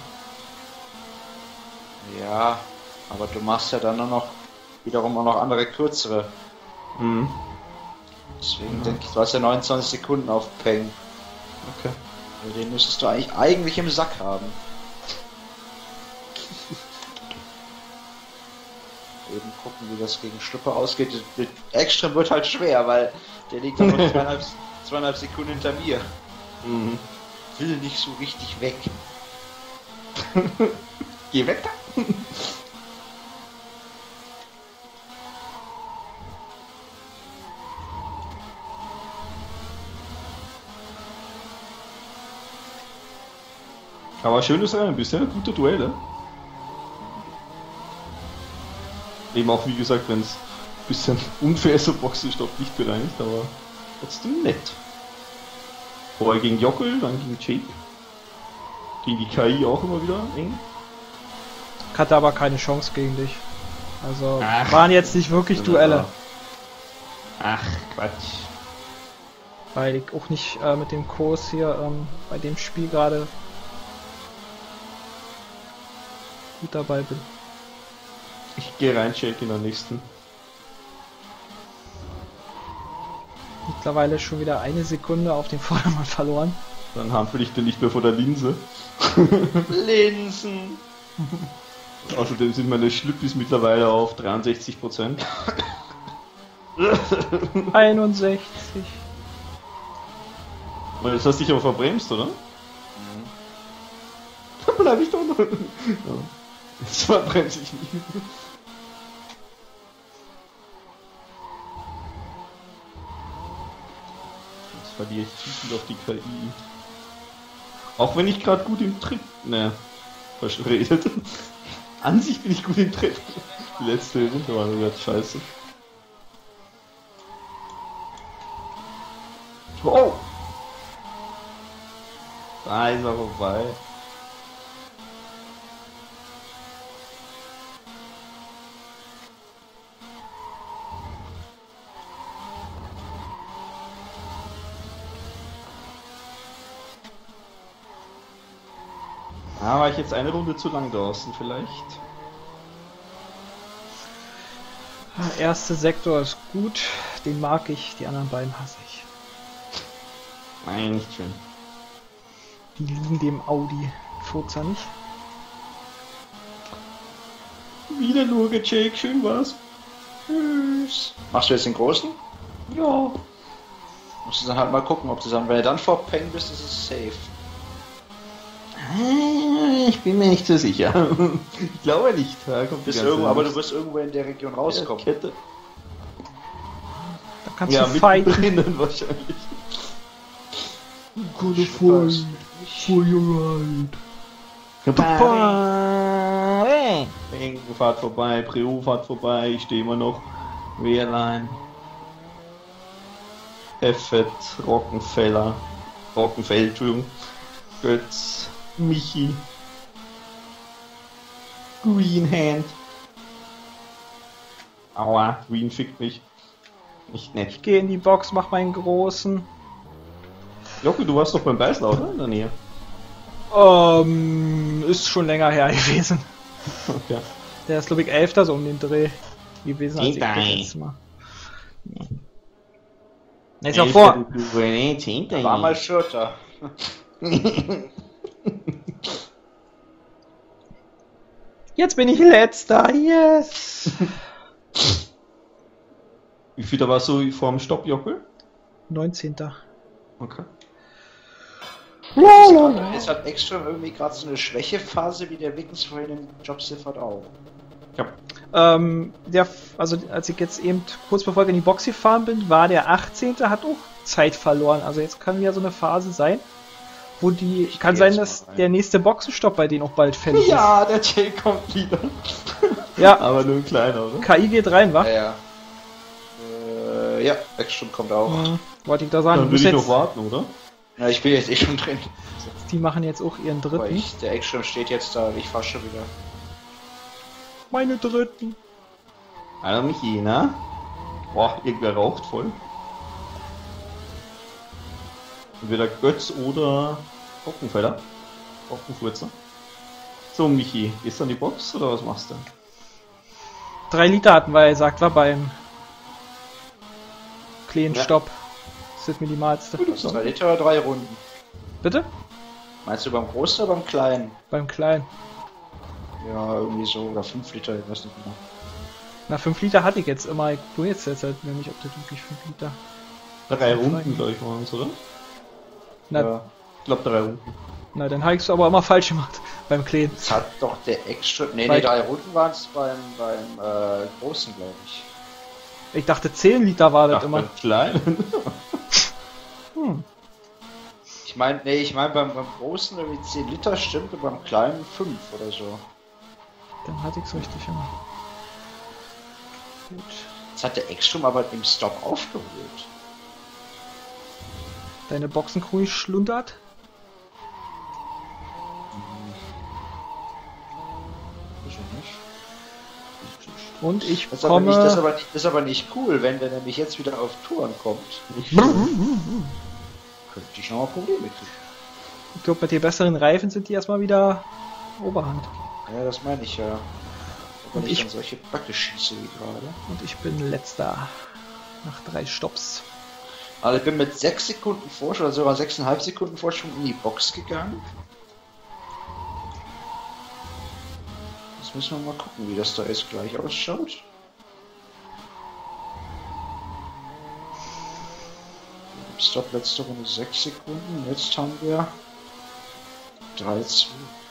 Ja, aber du machst ja dann wiederum auch noch andere kürzere. Mhm. Deswegen denke ich, du hast ja 29 Sekunden auf Peng. Okay. Also den müsstest du eigentlich im Sack haben. Eben gucken, wie das gegen Schlüpper ausgeht. Extrem wird halt schwer, weil der liegt dann noch zweieinhalb Sekunden hinter mir. Mhm. Will nicht so richtig weg. Geh weg da! Aber schönes Rennen bisher, gute Duelle. Eben auch, wie gesagt, wenn es ein bisschen unfair ist, so Boxenstopp nicht bereinigt, aber trotzdem nett. Vorher gegen Jockel, dann gegen Jake. Gegen die KI auch immer wieder eng. Ich hatte aber keine Chance gegen dich. Also Ach. waren jetzt nicht wirklich Duelle. Ach, Quatsch. Weil ich auch nicht mit dem Kurs hier bei dem Spiel gerade gut dabei bin. Ich gehe rein, Jake, in der nächsten. Mittlerweile schon wieder eine Sekunde auf den Vordermann verloren. Dann hampel ich den nicht mehr vor der Linse. Linsen! Außerdem sind meine Schlüppis mittlerweile auf 63%. 61. Jetzt hast du dich aber verbremst, oder? Mhm. Dann bleib ich doch noch. Ja. Jetzt verbremse ich nicht. Jetzt verliere ich zu viel auf die KI. Auch wenn ich gerade gut im Tritt. Ne, verschredet. An sich bin ich gut im Tritt. Die letzte Runde war gerade scheiße. Oh! Da ist er vorbei. Ah, war ich jetzt eine Runde zu lang draußen vielleicht? Der erste Sektor ist gut, den mag ich, die anderen beiden hasse ich. Nein, nicht schön. Die liegen dem Audi Forza nicht. Wieder nur gecheckt, schön war's. Tschüss. Machst du jetzt den großen? Ja. Musst du dann halt mal gucken, ob du dann, wenn du dann vor Peng bist, ist es safe. Ich bin mir nicht so sicher. Ich glaube nicht. Da kommt Bist irgendwo, aber du wirst irgendwo in der Region rauskommen. Kette. Da kannst Ja, du fighten. mittendrin wahrscheinlich. Gute for your ride. Peng, fahrt vorbei, Preo fahrt vorbei, ich stehe immer noch. Wehrlein. Heffet, Rockenfeller. Rockenfeld, Entschuldigung. Götz, Michi. Greenhand. Aua, Green fickt mich. Nicht nett. Ich gehe in die Box, mach meinen großen. Jocke, du warst doch beim Beißler, oder? In der Nähe. Ist schon länger her gewesen. Okay. Der ist glaube ich 11. so um den Dreh gewesen, als ich das letzte Mal. Nee, ist auch vor. War mal Vierter. Jetzt bin ich letzter, yes! Wie viel da warst du vor dem Stopp, Jocke? 19. Okay. Ist halt extra irgendwie gerade so eine Schwächephase, wie der Wickens vorhin im Jobsiffert auch. Ja. Also als ich jetzt eben kurz bevor ich in die Box gefahren bin, war der 18. hat auch Zeit verloren. Also jetzt kann wieder so eine Phase sein, wo die. Kann sein, dass der nächste Boxenstopp bei denen auch bald fällig ist. Ja, der Jay kommt wieder. Ja. Aber nur ein kleiner, oder? KI geht rein, wa? Ja. Ja, Action kommt auch. Wollte ich da sagen. Dann will ich noch warten, oder? Ja, ich bin jetzt eh schon drin. Die machen jetzt auch ihren Aber dritten. der Action steht jetzt da, ich fahr schon wieder. Meine dritten. Hallo Michi, ne? Boah, irgendwer raucht voll. Entweder Götz oder Rockenfeller. Rockenfurzer. So Michi, gehst du an die Box oder was machst du? 3 Liter hatten wir gesagt, war beim kleinen Ja. Stopp. Das ist das Minimalste. Also 3 Liter oder 3 Runden? Bitte? Meinst du beim Großen oder beim Kleinen? Beim Kleinen. Ja, irgendwie so, oder 5 Liter, ich weiß nicht genau. Na, 5 Liter hatte ich jetzt immer. Ich tue jetzt halt nämlich, ob das wirklich 5 Liter. 3 Runden, glaube ich, waren es, oder? Na, Ja. Ich glaube 3 Runden. na, dann habe ich es aber immer falsch gemacht. Beim Kleinen. Das hat doch der Extra. Nee, Weil- 3 Runden waren es beim Großen, glaube ich. Ich dachte 10 Liter war das Ach, immer. beim Kleinen. Ich meine, beim Großen irgendwie 10 Liter stimmt und beim Kleinen 5 oder so. Dann hatte ich es richtig immer. Gut. Das hat der Extra aber im Stop aufgeholt. Deine Boxencrew schlundert. Wieso nicht? Und ich Das ist, aber nicht, komme. das ist aber nicht cool, wenn der nämlich jetzt wieder auf Touren kommt. Könnte ich noch mal Probleme kriegen. Ich glaube, mit den besseren Reifen sind die erstmal wieder Oberhand. Ja, das meine ich ja. Wenn Und ich ich- dann solche Backe schieße wie gerade. Und ich bin letzter. Nach 3 Stopps. Also ich bin mit 6 Sekunden Vorsprung, oder sogar 6,5 Sekunden Vorsprung in die Box gegangen. Jetzt müssen wir mal gucken, wie das da jetzt gleich ausschaut. Stop letzte Runde 6 Sekunden, jetzt haben wir 3,2.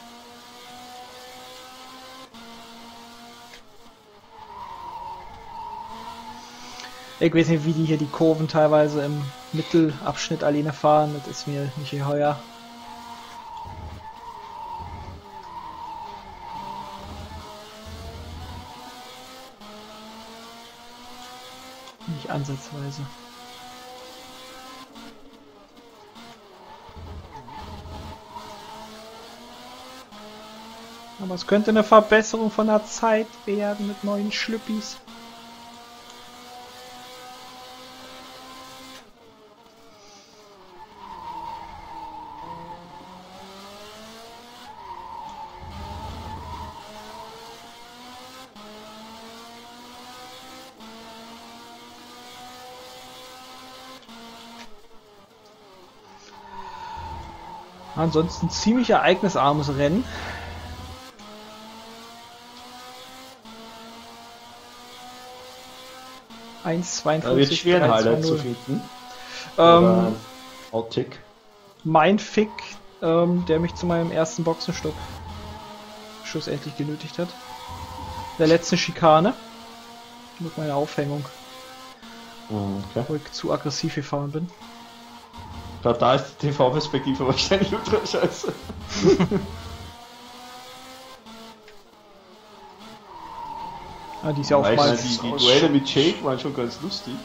Ich weiß nicht, wie die hier die Kurven teilweise im Mittelabschnitt alleine fahren. Das ist mir nicht geheuer. Nicht ansatzweise. Aber es könnte eine Verbesserung von der Zeit werden mit neuen Schlüppis. Ansonsten ziemlich ereignisarmes Rennen. Da wird 1,42, schwer ein Highlight zu 3,20. finden. Oder ein Outtake. Mein Fick, der mich zu meinem ersten Boxenstopp schlussendlich genötigt hat. Der letzten Schikane. Mit meiner Aufhängung, Okay. wo ich zu aggressiv gefahren bin. Gerade da ist die TV-Perspektive wahrscheinlich ultra scheiße. Ah, die ist ja auch Weil mal. die Duelle mit Jake waren schon ganz lustig.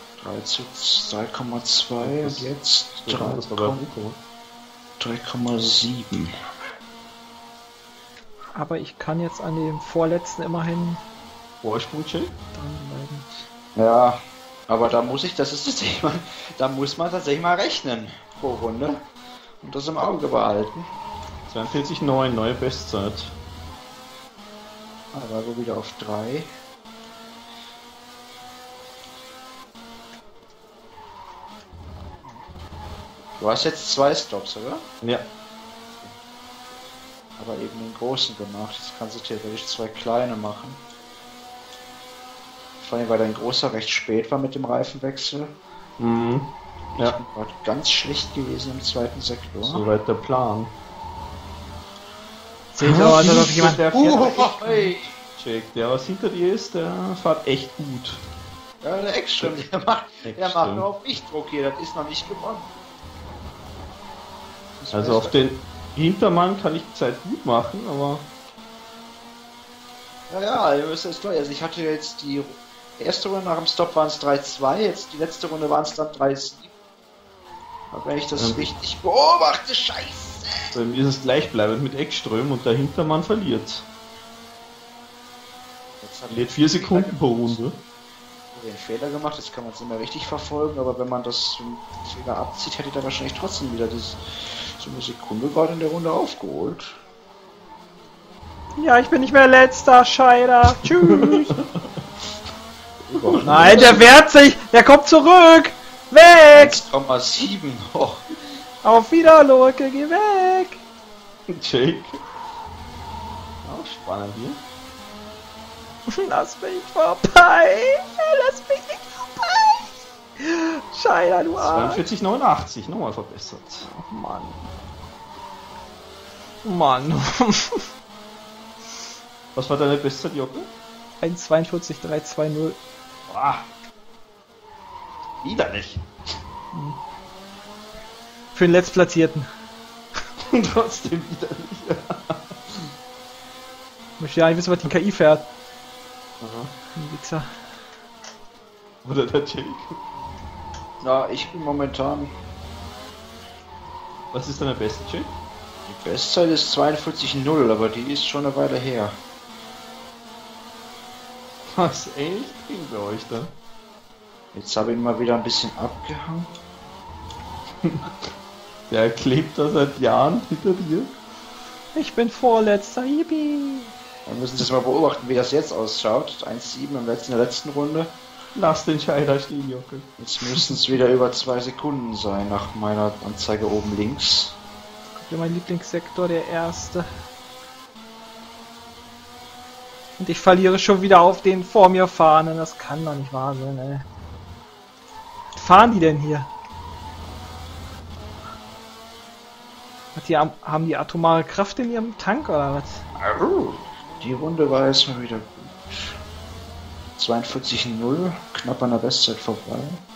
3,2 und jetzt Das war bei Buko. 3,7. Aber ich kann jetzt an dem vorletzten immerhin Vorsprung Jake? dranbleiben. Ja, aber da muss ich, das ist das Thema, da muss man tatsächlich mal rechnen pro Runde und das im Auge behalten. 42,9, neue Bestzeit. Aber so wieder auf 3. Du hast jetzt 2 Stops, oder? Ja. Aber eben den großen gemacht. Jetzt kannst du theoretisch 2 kleine machen. Vor allem, weil dein großer recht spät war mit dem Reifenwechsel. Mhm. Ja, Ich bin gerade ganz schlecht gewesen im zweiten Sektor. soweit der Plan. Seht ihr, also noch jemand. Der fährt Hey. Jake, der was hinter dir ist, der fährt echt gut. Ja, der Eckström, der macht Ekström. nur auf Ich-Druck hier, das ist noch nicht gewonnen. Das Also auf den Hintermann kann ich die Zeit gut machen, aber Ja, ihr müsst es klar. Also ich hatte jetzt die erste Runde nach dem Stop waren es 3-2, jetzt die letzte Runde waren es dann 3-7. Aber wenn ich das richtig beobachte, scheiße! bei mir ist es gleichbleibend mit Eckström und der Hintermann verliert. Jetzt habe Verliert 4 Sekunden pro Runde. den Fehler gemacht, jetzt kann man es nicht mehr richtig verfolgen, aber wenn man das den Fehler abzieht, hätte er wahrscheinlich trotzdem wieder so eine Sekunde gerade in der Runde aufgeholt. Ja, ich bin nicht mehr letzter, Scheider. Tschüss. Nein, der wehrt sich. Der kommt zurück. Weg. 1,7 noch. Auf wieder, Lurke, geh weg. Jake. Auch spannend hier. Lass mich vorbei. Lass mich nicht vorbei. Scheider, du Arsch. 42,89, nochmal verbessert. Oh, Mann. Mann. Was war deine Bestzeit, Jocke? 1,42, 3,20. Ah. Widerlich. Für den Letztplatzierten. Und trotzdem widerlich. Ich möchte ja nicht wissen, was die KI fährt. Aha. Ein Wichser. Oder der Jake. Ja, ich bin momentan. Was ist deine beste, Jake? Die Bestzeit ist 42,0, aber die ist schon eine Weile her. Was echt ging bei euch da? Jetzt habe ich ihn mal wieder ein bisschen abgehangen. Der klebt da seit Jahren hinter dir. Ich bin Vorletzter, yippie. Wir müssen das mal beobachten, wie das jetzt ausschaut. 1,7 in der letzten Runde. Lass den Scheider stehen, Jocke. Jetzt müssten es wieder über 2 Sekunden sein, nach meiner Anzeige oben links. Guck dir mein Lieblingssektor, der erste. Und ich verliere schon wieder auf den vor mir Fahrenden. Das kann doch nicht wahr sein, ey. Was fahren die denn hier? Haben die atomare Kraft in ihrem Tank oder was? Die Runde war jetzt mal wieder gut. 42,0, knapp an der Bestzeit vorbei.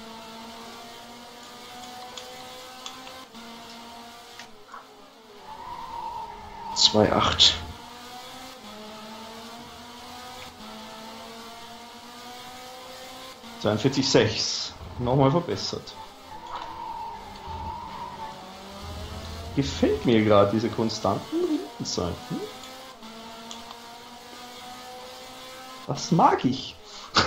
Zwei 8. 42,6. Nochmal verbessert. Gefällt mir gerade diese konstanten Rundenzeiten. Das mag ich.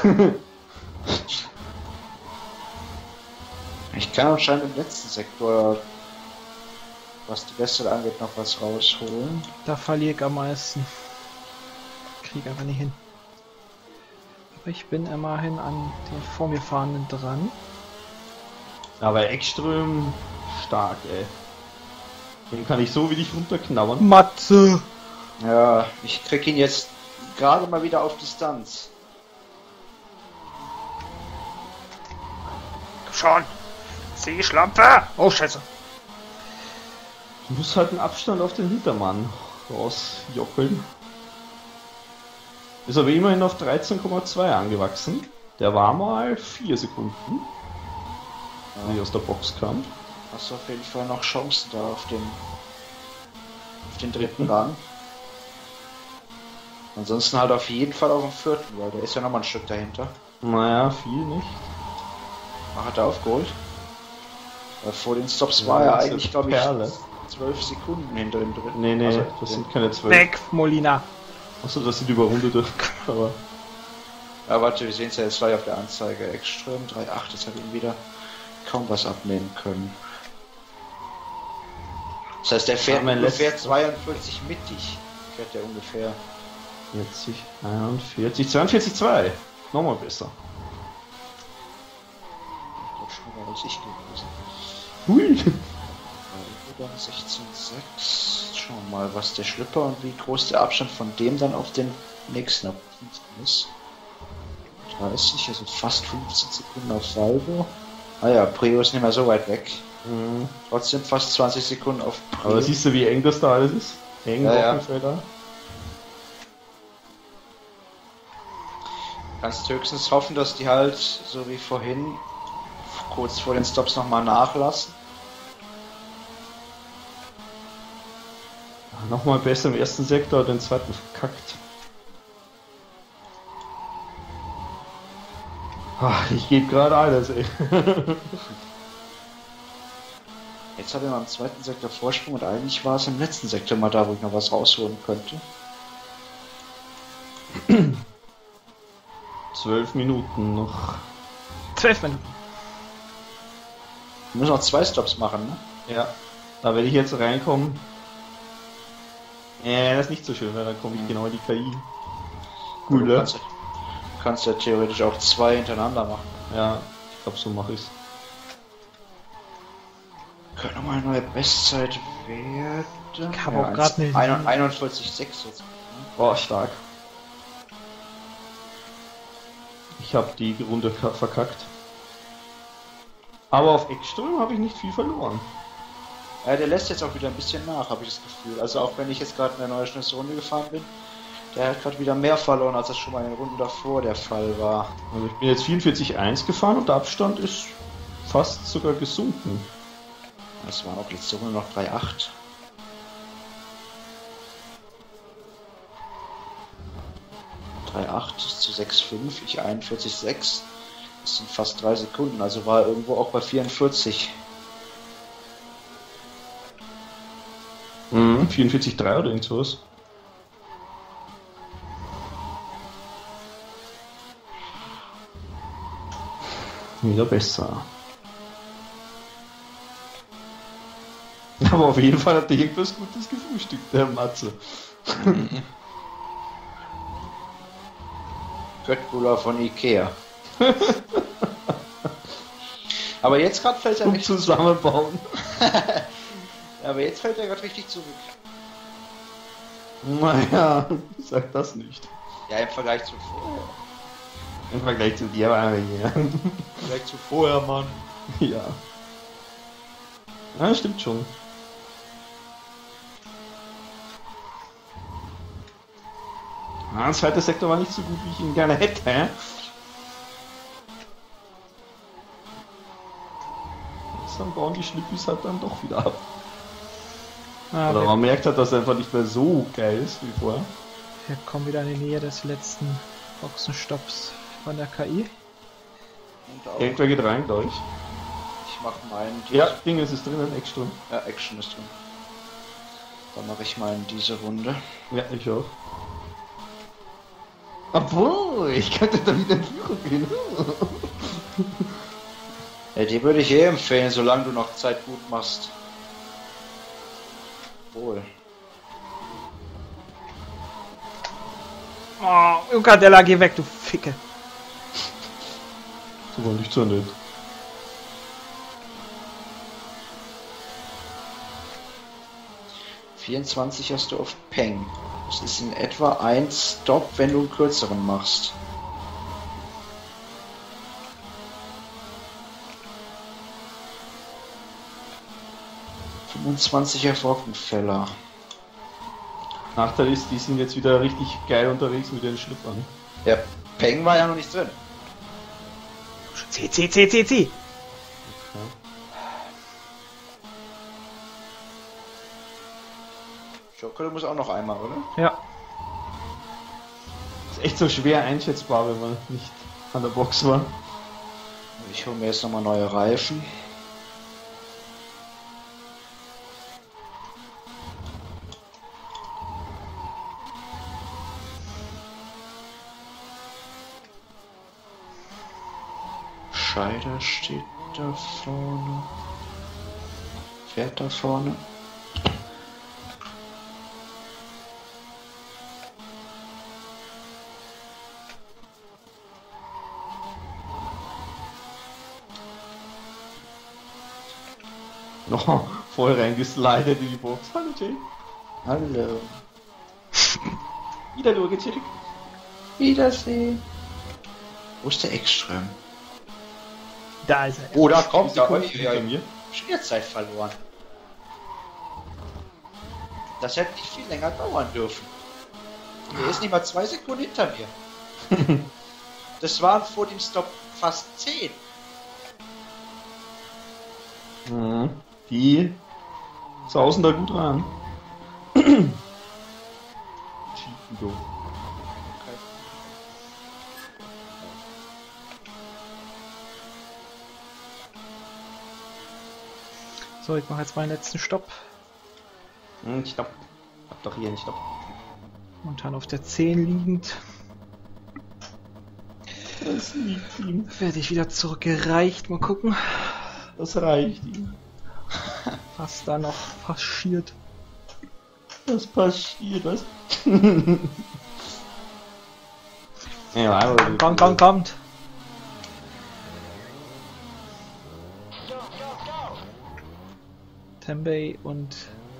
Ich kann anscheinend im letzten Sektor, was die Bestzeit angeht, noch was rausholen. Da verliere ich am meisten. Krieg einfach nicht hin. Aber ich bin immerhin an den vor mir Fahrenden dran. Aber Eckström stark, ey. Den kann ich so wie dich runterknabbern. Matze! Ja, ich krieg ihn jetzt gerade mal wieder auf Distanz. Schon! Seeschlampe! Oh, Scheiße! Du musst halt einen Abstand auf den Hintermann rausjockeln. Ist aber immerhin auf 13,2 angewachsen. Der war mal 4 Sekunden, als ich aus der Box kam. Hast du auf jeden Fall noch Chancen da auf den dritten Rang. Ansonsten halt auf jeden Fall auf dem vierten, weil der ist ja nochmal ein Stück dahinter. Naja, viel nicht. Hat er aufgeholt? Weil vor den Stops war er eigentlich, glaube ich, Perle. 12 Sekunden hinter dem dritten. Nee, Also, das sind keine 12. Weg, Molina! Achso, das sind überrundete. Aber ja, warte, wir sehen es ja jetzt gleich auf der Anzeige. Ekström 3.8, das hat ihm wieder kaum was abnehmen können. Das heißt, der fährt ungefähr 42 mittig. Fährt der ungefähr. 40, 41, 42, 2. Nochmal besser. Ich glaube schneller als ich gewesen. Hui. Dann 16,6. Schauen wir mal, was der Schlipper und wie groß der Abstand von dem dann auf den nächsten ist. 30, also fast 15 Sekunden auf Salvo. Ah ja, Prio ist nicht mehr so weit weg. Mhm. Trotzdem fast 20 Sekunden auf Prio. Aber siehst du, wie eng das da alles ist? Eng, Ja, Wochenfelder. Kannst höchstens hoffen, dass die halt, so wie vorhin, kurz vor den Stops nochmal nachlassen. Nochmal besser im ersten Sektor, den zweiten verkackt. Ach, ich gebe gerade alles, ey. Jetzt habe ich mal im zweiten Sektor Vorsprung und eigentlich war es im letzten Sektor mal da, wo ich noch was rausholen könnte. 12 Minuten noch. 12 Minuten. Wir müssen noch 2 Stops machen, ne? Ja. Da werde ich jetzt reinkommen. Das ist nicht so schön, weil dann komme ich genau in die KI. Du Cool, kannst ja theoretisch auch 2 hintereinander machen. Ja, ich glaube, so mache ich's. Könnte nochmal eine neue Bestzeit werden. Ich habe auch gerade eine 41,6 jetzt. Boah, stark. Ich habe die Runde verkackt. Aber auf Ekström habe ich nicht viel verloren. Ja, der lässt jetzt auch wieder ein bisschen nach, habe ich das Gefühl. Also auch wenn ich jetzt gerade in der neuen schnellste Runde gefahren bin, der hat gerade wieder mehr verloren, als das schon mal in den Runden davor der Fall war. Also ich bin jetzt 44,1 gefahren und der Abstand ist fast sogar gesunken. Das war auch letzte Runde noch 3,8. Zu 6,5, ich 41,6. Das sind fast 3 Sekunden, also war er irgendwo auch bei 44. 44,3 oder irgend sowas. Wieder besser. Aber auf jeden Fall hat der irgendwas Gutes gefrühstückt, der Matze. Göttbuller von Ikea. Aber jetzt gerade fällt er Zum richtig Zusammenbauen. Aber jetzt fällt er gerade richtig zurück. Naja, sag das nicht. Ja, im Vergleich zu vorher. Im Vergleich zu dir war er hier. Im Vergleich zu vorher, Mann. Ja. Ja, stimmt schon. Der zweite Sektor war nicht so gut, wie ich ihn gerne hätte. Dann bauen die Schlippis halt dann doch wieder ab. Oder man merkt halt, dass er einfach nicht mehr so geil ist wie vorher. Wir kommen wieder in die Nähe des letzten Boxenstopps von der KI. Irgendwer geht rein, glaube ich. Ich mache meinen... Ja, Ding ist drinnen, Ekström. Ja, Action ist drin. Dann mache ich mal in diese Runde. Ja, ich auch. Obwohl, ich könnte da wieder in Führung gehen. Ja, die würde ich empfehlen, solange du noch Zeit gut machst. Wohl. Oh, Ucadella, geh weg, du Ficke. Das war nicht so nett. 24 hast du auf Peng. Das ist in etwa ein Stop, wenn du einen kürzeren machst. ...25er Rockenfeller. Nachteil ist, die sind jetzt wieder richtig geil unterwegs mit den Schlippern. Ja, Peng war ja noch nicht drin. C. Schokole muss auch noch einmal, oder? Ja. Ist echt so schwer einschätzbar, wenn man nicht an der Box war. Ich hole mir jetzt nochmal neue Reifen. Scheider steht da vorne. Fährt da vorne. Noch voll reingeslidet in die Box. Hallo Jay. Hallo. Wieder nur gecheckt. Wiedersehen. Wo ist der Ekström? Da ist er. Oh, da kommt er. Hinter mir. Schon wieder Zeit verloren. Das hätte nicht viel länger dauern dürfen. Er ist nicht mal 2 Sekunden hinter mir. Das waren vor dem Stop fast 10. Mhm. Die sausen da gut ran. Chico. So, ich mache jetzt meinen letzten Stopp. Stopp. Hab doch hier einen Stopp. Momentan auf der 10 liegend. Das liegt ihm. Werde ich wieder zurückgereicht. Mal gucken, Das reicht ihm. was da noch passiert. Was passiert, was? Ja, aber Kommt. Tambay und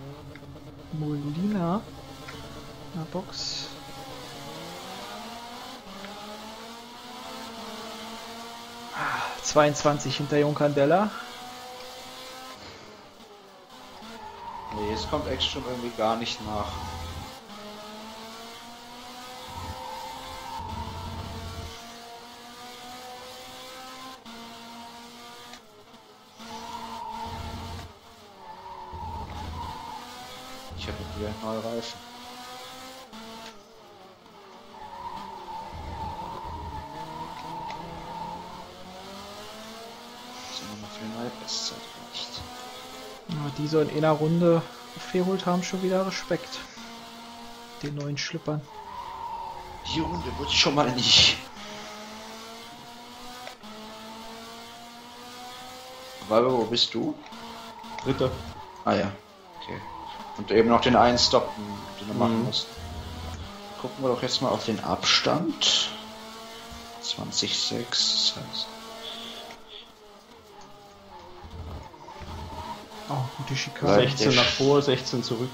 Molina in der Box. Ah, 22 hinter Juncandella. Nee, es kommt echt schon irgendwie gar nicht nach. Ich habe wieder neue Reifen. Sind wir noch für eine neue Bestzeit reicht. Ja, die so in einer Runde aufgeholt haben, schon wieder Respekt. Den neuen Schlippern. Die Runde wird schon mal nicht. Weil, wo bist du? Dritter. Ah ja, okay. Und eben noch den einen Stop, den du machen musst. Gucken wir doch jetzt mal auf den Abstand. 20,6, das heißt. Oh, gute Schikane. 16 nach vor, 16 zurück.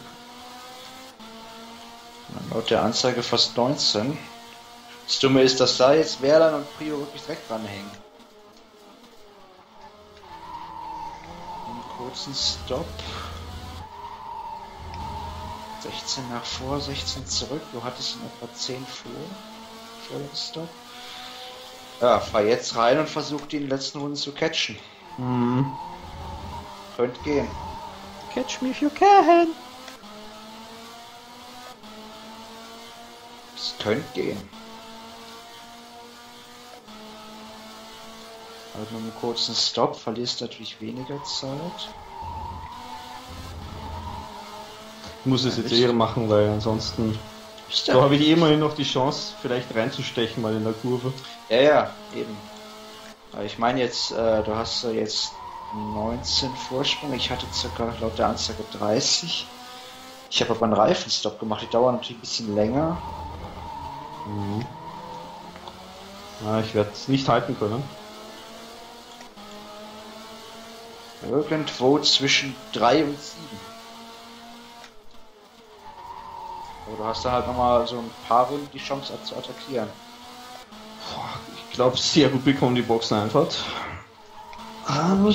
Laut der Anzeige fast 19. Das Dumme ist, dass da jetzt Werlan und Prio wirklich direkt dranhängen. Einen kurzen Stop. 16 nach vor, 16 zurück. Du hattest in etwa 10 vor dem Stop. Ja, fahr jetzt rein und versuch die in den letzten Runden zu catchen. Mhm. Könnte gehen. Catch me if you can. Es könnte gehen. Aber mit einem kurzen Stop verlierst du natürlich weniger Zeit. Ich muss es jetzt eher machen, weil ansonsten Ist so habe ich immerhin noch die Chance, vielleicht reinzustechen mal in der Kurve. Ja, eben. Aber ich meine jetzt, du hast jetzt 19 Vorsprung. Ich hatte circa laut der Anzeige 30. Ich habe aber einen Reifenstopp gemacht. Die dauern natürlich ein bisschen länger. Mhm. Ja, ich werde es nicht halten können. Irgendwo zwischen 3 und 7. Aber du hast dann halt nochmal so ein paar Runden die Chance zu attackieren. Ich glaube, sehr gut bekommen die Boxen einfach. Aber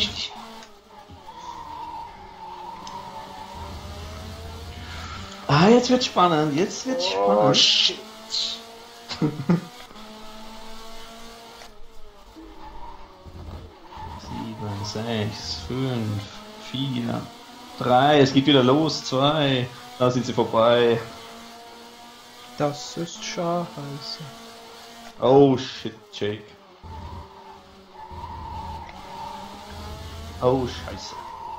jetzt wird's spannend. Jetzt wird's spannend. Oh shit. 6, 5, 4, 3, es geht wieder los, 2, da sind sie vorbei. Das ist scheiße. Oh shit, Jake. Oh scheiße.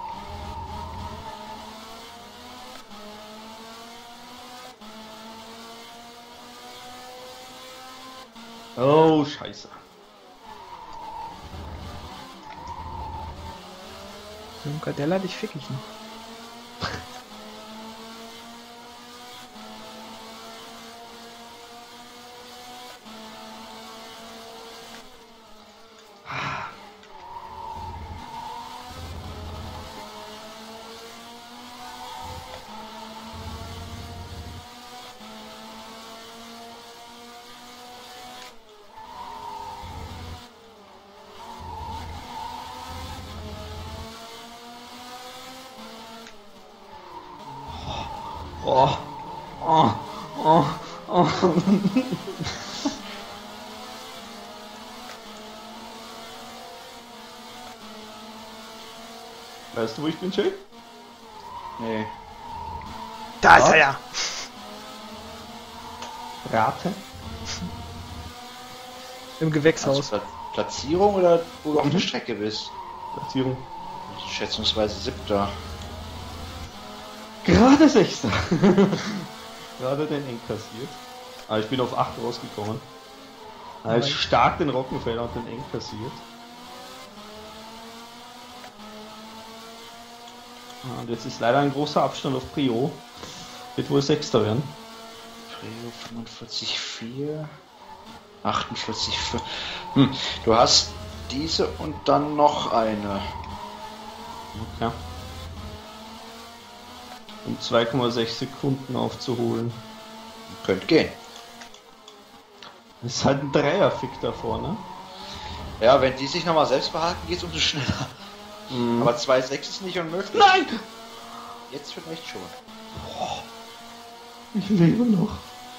Oh scheiße. Junkadella, dich fick ich noch. Oh, oh, oh, oh. Weißt du, wo ich bin, Jake? Nee. Da ist er ja! Rate? Im Gewächshaus. Also Platzierung oder wo du auf der Strecke bist? Platzierung. Schätzungsweise 7. Gerade 6. Gerade den Eng kassiert. Aber ich bin auf 8 rausgekommen. Als stark den Rockenfeller und den Eng kassiert. Und jetzt ist leider ein großer Abstand auf Prio. Wird wohl 6. werden. Prio 45,4. 48,4. Du hast diese und dann noch eine. Okay. Um 2,6 Sekunden aufzuholen. Könnte gehen. Das ist halt ein Dreierfick da vorne. Ja, wenn die sich nochmal selbst behalten, geht's umso schneller. Mhm. Aber 2,6 ist nicht unmöglich. Nein! Jetzt vielleicht schon. Ich lebe noch.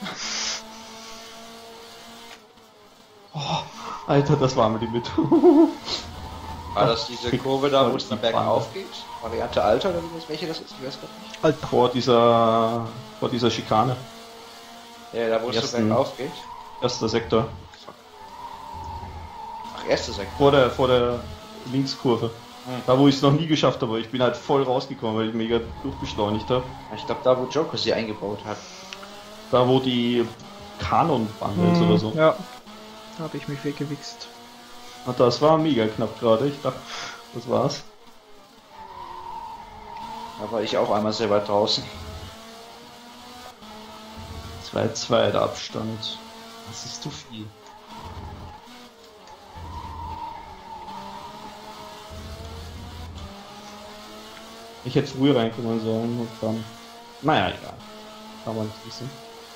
Oh, Alter, das war mir Limit. War das diese Kurve da, wo es dann bergauf geht? Variante Alter oder welche das ist? Ich weiß gar nicht. Alter. Vor dieser Schikane. Ja, da wo es so bergauf geht. Erster Sektor. Ach, erster Sektor. Vor der Linkskurve. Da wo ich es noch nie geschafft habe. Ich bin halt voll rausgekommen, weil ich mega durchbeschleunigt habe. Ich glaube da wo Joker sie eingebaut hat. Da wo die Kanon-Bundles oder so. Ja. Da habe ich mich weggewichst. Und das war mega knapp gerade. Ich dachte, das war's. Da war ich auch einmal sehr weit draußen. 2,2 der Abstand. Das ist zu viel. Ich hätte früher reinkommen sollen und dann... Naja, egal. Kann man nicht wissen.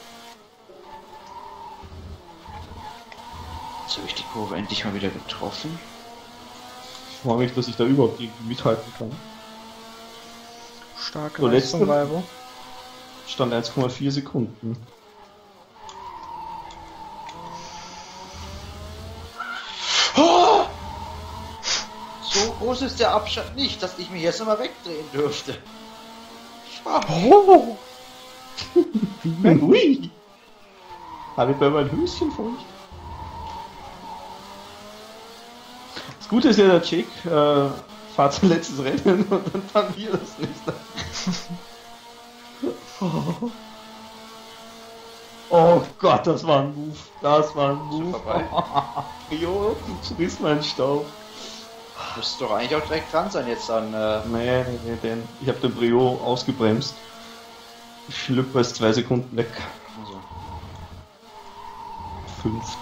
Jetzt habe ich die Kurve endlich mal wieder getroffen. Ich freue mich, dass ich da überhaupt irgendwie mithalten kann. Starke So, Leistung, letzte- Weibo. Stand 1,4 Sekunden. So groß ist der Abstand nicht, dass ich mich jetzt nochmal wegdrehen dürfte. Oh! Hui! Habe ich bei meinem Höschen feucht? Das Gute ist ja, der Jake fahrt sein letztes Rennen und dann fahren wir das nächste. Oh. Oh Gott, das war ein Move. Das war ein Move. vorbei? Jo, riss mein Staub. Müsste doch eigentlich auch direkt dran sein jetzt an. Nee, ich habe den Brio ausgebremst. Ich schlüpfe es 2 Sekunden weg. Also. 5.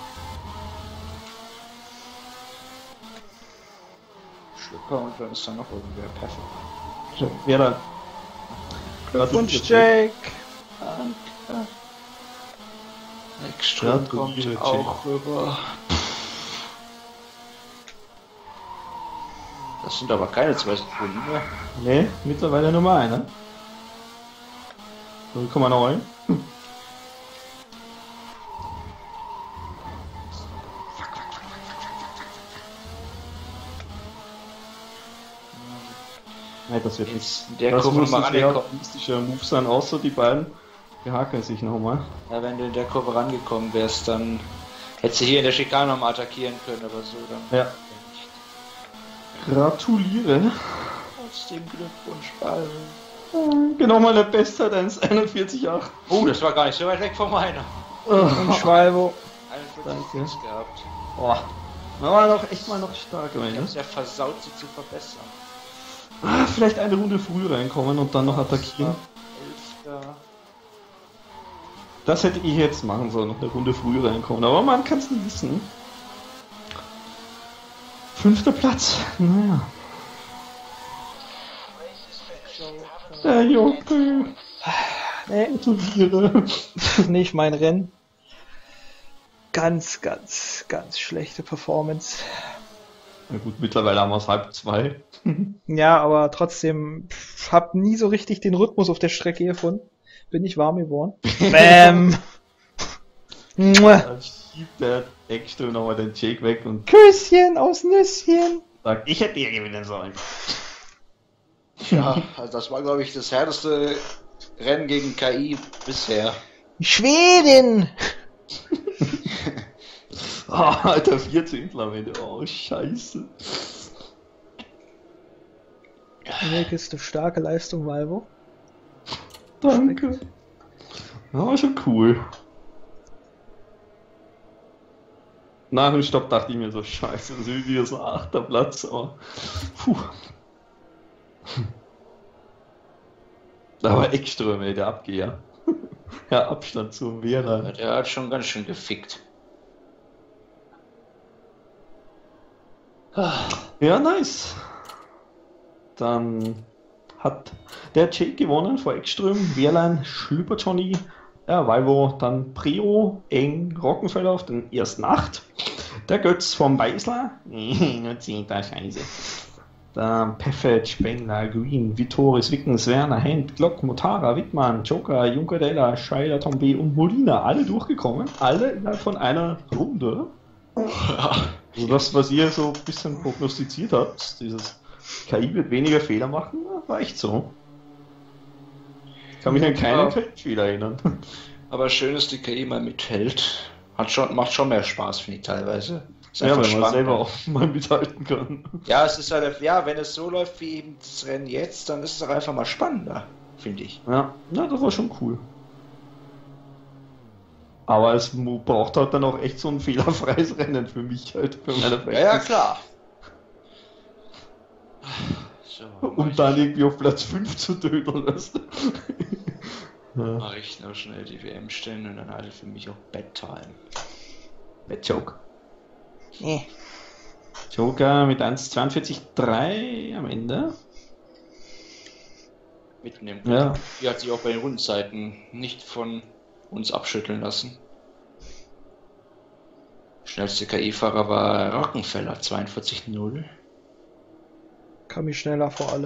Schlüpper und dann ist da noch irgendwer perfekt. Wer da? Glückwunsch, Jake! danke. Ekström kommt auch rüber. Das sind aber keine 2 Sekunden mehr. Ne, mittlerweile Nummer 1. 0,9. Nein, das wird Jetzt in der das Kurve muss mal ein sehr rangekommen. realistischer Move sein, außer die beiden behakeln sich nochmal. Ja, wenn du in der Kurve rangekommen wärst, dann hättest du hier in der Schikane nochmal attackieren können, aber so dann. Ja. Gratuliere. Trotzdem Glückwunsch, Ball. Genau meine Bestzeit 1,41,8. Oh, das war gar nicht so weit weg von meiner. Und Schwalbo. 41 gehabt. Boah. Aber noch echt mal noch stark. Ich hab's ja versaut, sie zu verbessern. Vielleicht eine Runde früh reinkommen und dann noch attackieren. 11. Das hätte ich jetzt machen sollen, noch eine Runde früh reinkommen. Aber man kann es nicht wissen. 5. Platz. Naja. Der Jockel. Gratuliere. Nicht mein Rennen. Ganz schlechte Performance. Na gut, mittlerweile haben wir es 1:30. Ja, aber trotzdem hab nie so richtig den Rhythmus auf der Strecke gefunden. Bin ich warm geworden. Bäm! Mua. Dann schiebt der Ekström nochmal den Jake weg und Küsschen aus Nüsschen. sagt, ich hätte hier gewinnen sollen. Ja, also das war, glaube ich, das härteste Rennen gegen KI bisher. Schweden! Alter, 4 Zehntel am Ende. Oh, scheiße. Nächste starke Leistung, Valvo. Danke. Ja, schon cool. Nach dem Stopp dachte ich mir so, scheiße, das ist wieder so 8. Platz, aber puh. Aber Ekström, ey, der Abgeher. Ja, Abstand zum Vera. Der hat schon ganz schön gefickt. Ja, nice. Dann hat der Jake gewonnen vor Ekström, Wehrlein, Schlüpper Johnny, ja, Valvo, dann Prio, Eng, Rockenfeller auf den ersten 8. Der Götz vom Beisler, nur 10. Scheiße. Dann Peffet, Spengler, Green, Vittoris, Wickens, Werner, Hend, Glock, Motara, Wittmann, Joker, Junkerdella, Scheider, Tom B. und Molina, alle durchgekommen, alle innerhalb von einer Runde. Also das, was ihr so ein bisschen prognostiziert habt, dieses KI wird weniger Fehler machen, war echt so. Ich kann mich an keinen KI-Fehler erinnern. Aber schön, dass die KI mal mithält. Macht schon mehr Spaß, finde ich teilweise. Ist Ja, einfach wenn man spannend. selber auch mal mithalten kann. Ja, es ist halt, ja, wenn es so läuft wie eben das Rennen jetzt, dann ist es auch einfach mal spannender, finde ich. Ja, das war schon cool. Aber es braucht halt dann auch echt so ein fehlerfreies Rennen für mich halt, für meine Practice. Ja, klar. So, Um dann irgendwie auf Platz 5 zu töten lassen. Ja. mache ich noch schnell die WM stellen und dann halt für mich auch Bedtime. Bad Joke. Nee. Joker mit 1,42,3 am Ende. Mitnehmen. Ja. Die hat sich auch bei den Rundenzeiten nicht von uns abschütteln lassen. Schnellste KI-Fahrer war Rockenfeller, 42,0. Kam ich schneller vor alle.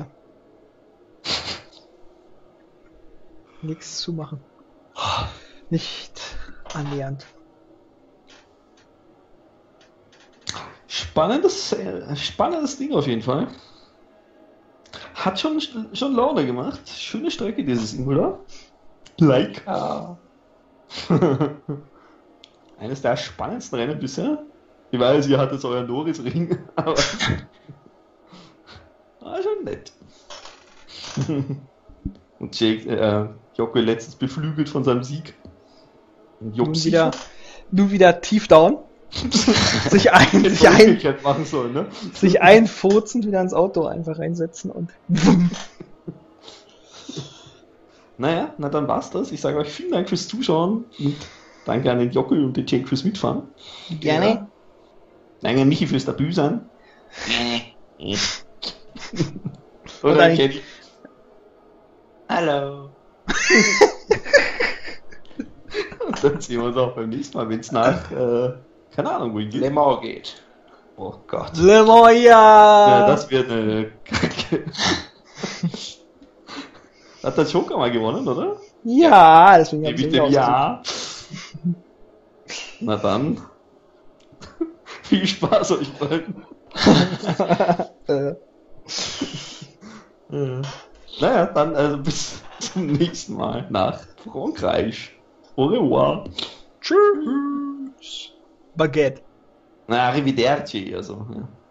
Nichts zu machen. Nicht annähernd. Spannendes Ding auf jeden Fall. Hat schon Laune gemacht. Schöne Strecke dieses Imola. Like. Ja. Eines der spannendsten Rennen bisher. Ich weiß, ihr hattet euren Norris-Ring, aber war schon nett. Und Jockel letztens beflügelt von seinem Sieg. Und Nun wieder tief down. sich machen sollen, ne? sich einfurzen, wieder ins Auto einfach reinsetzen und Naja, dann war's das. Ich sage euch vielen Dank fürs Zuschauen und danke an den Jockel und den Jake fürs Mitfahren. gerne. Ja. Danke an Michi fürs Dabei-Sein. Und Oder eigentlich- Kenny. Hallo. Dann sehen wir uns auch beim nächsten Mal, wenn es nach, keine Ahnung, wohin geht. Le Mans geht. Oh Gott. Le Mans, Ja, ja! das wird eine Kacke. Hat der Joker mal gewonnen, oder? Ja, deswegen hab Gebe ich ich dem Ja. Na dann. Viel Spaß euch beiden. Naja, dann also bis zum nächsten Mal nach Frankreich. Au revoir. Tschüss. Baguette. Na, arrivederci, also. Ja.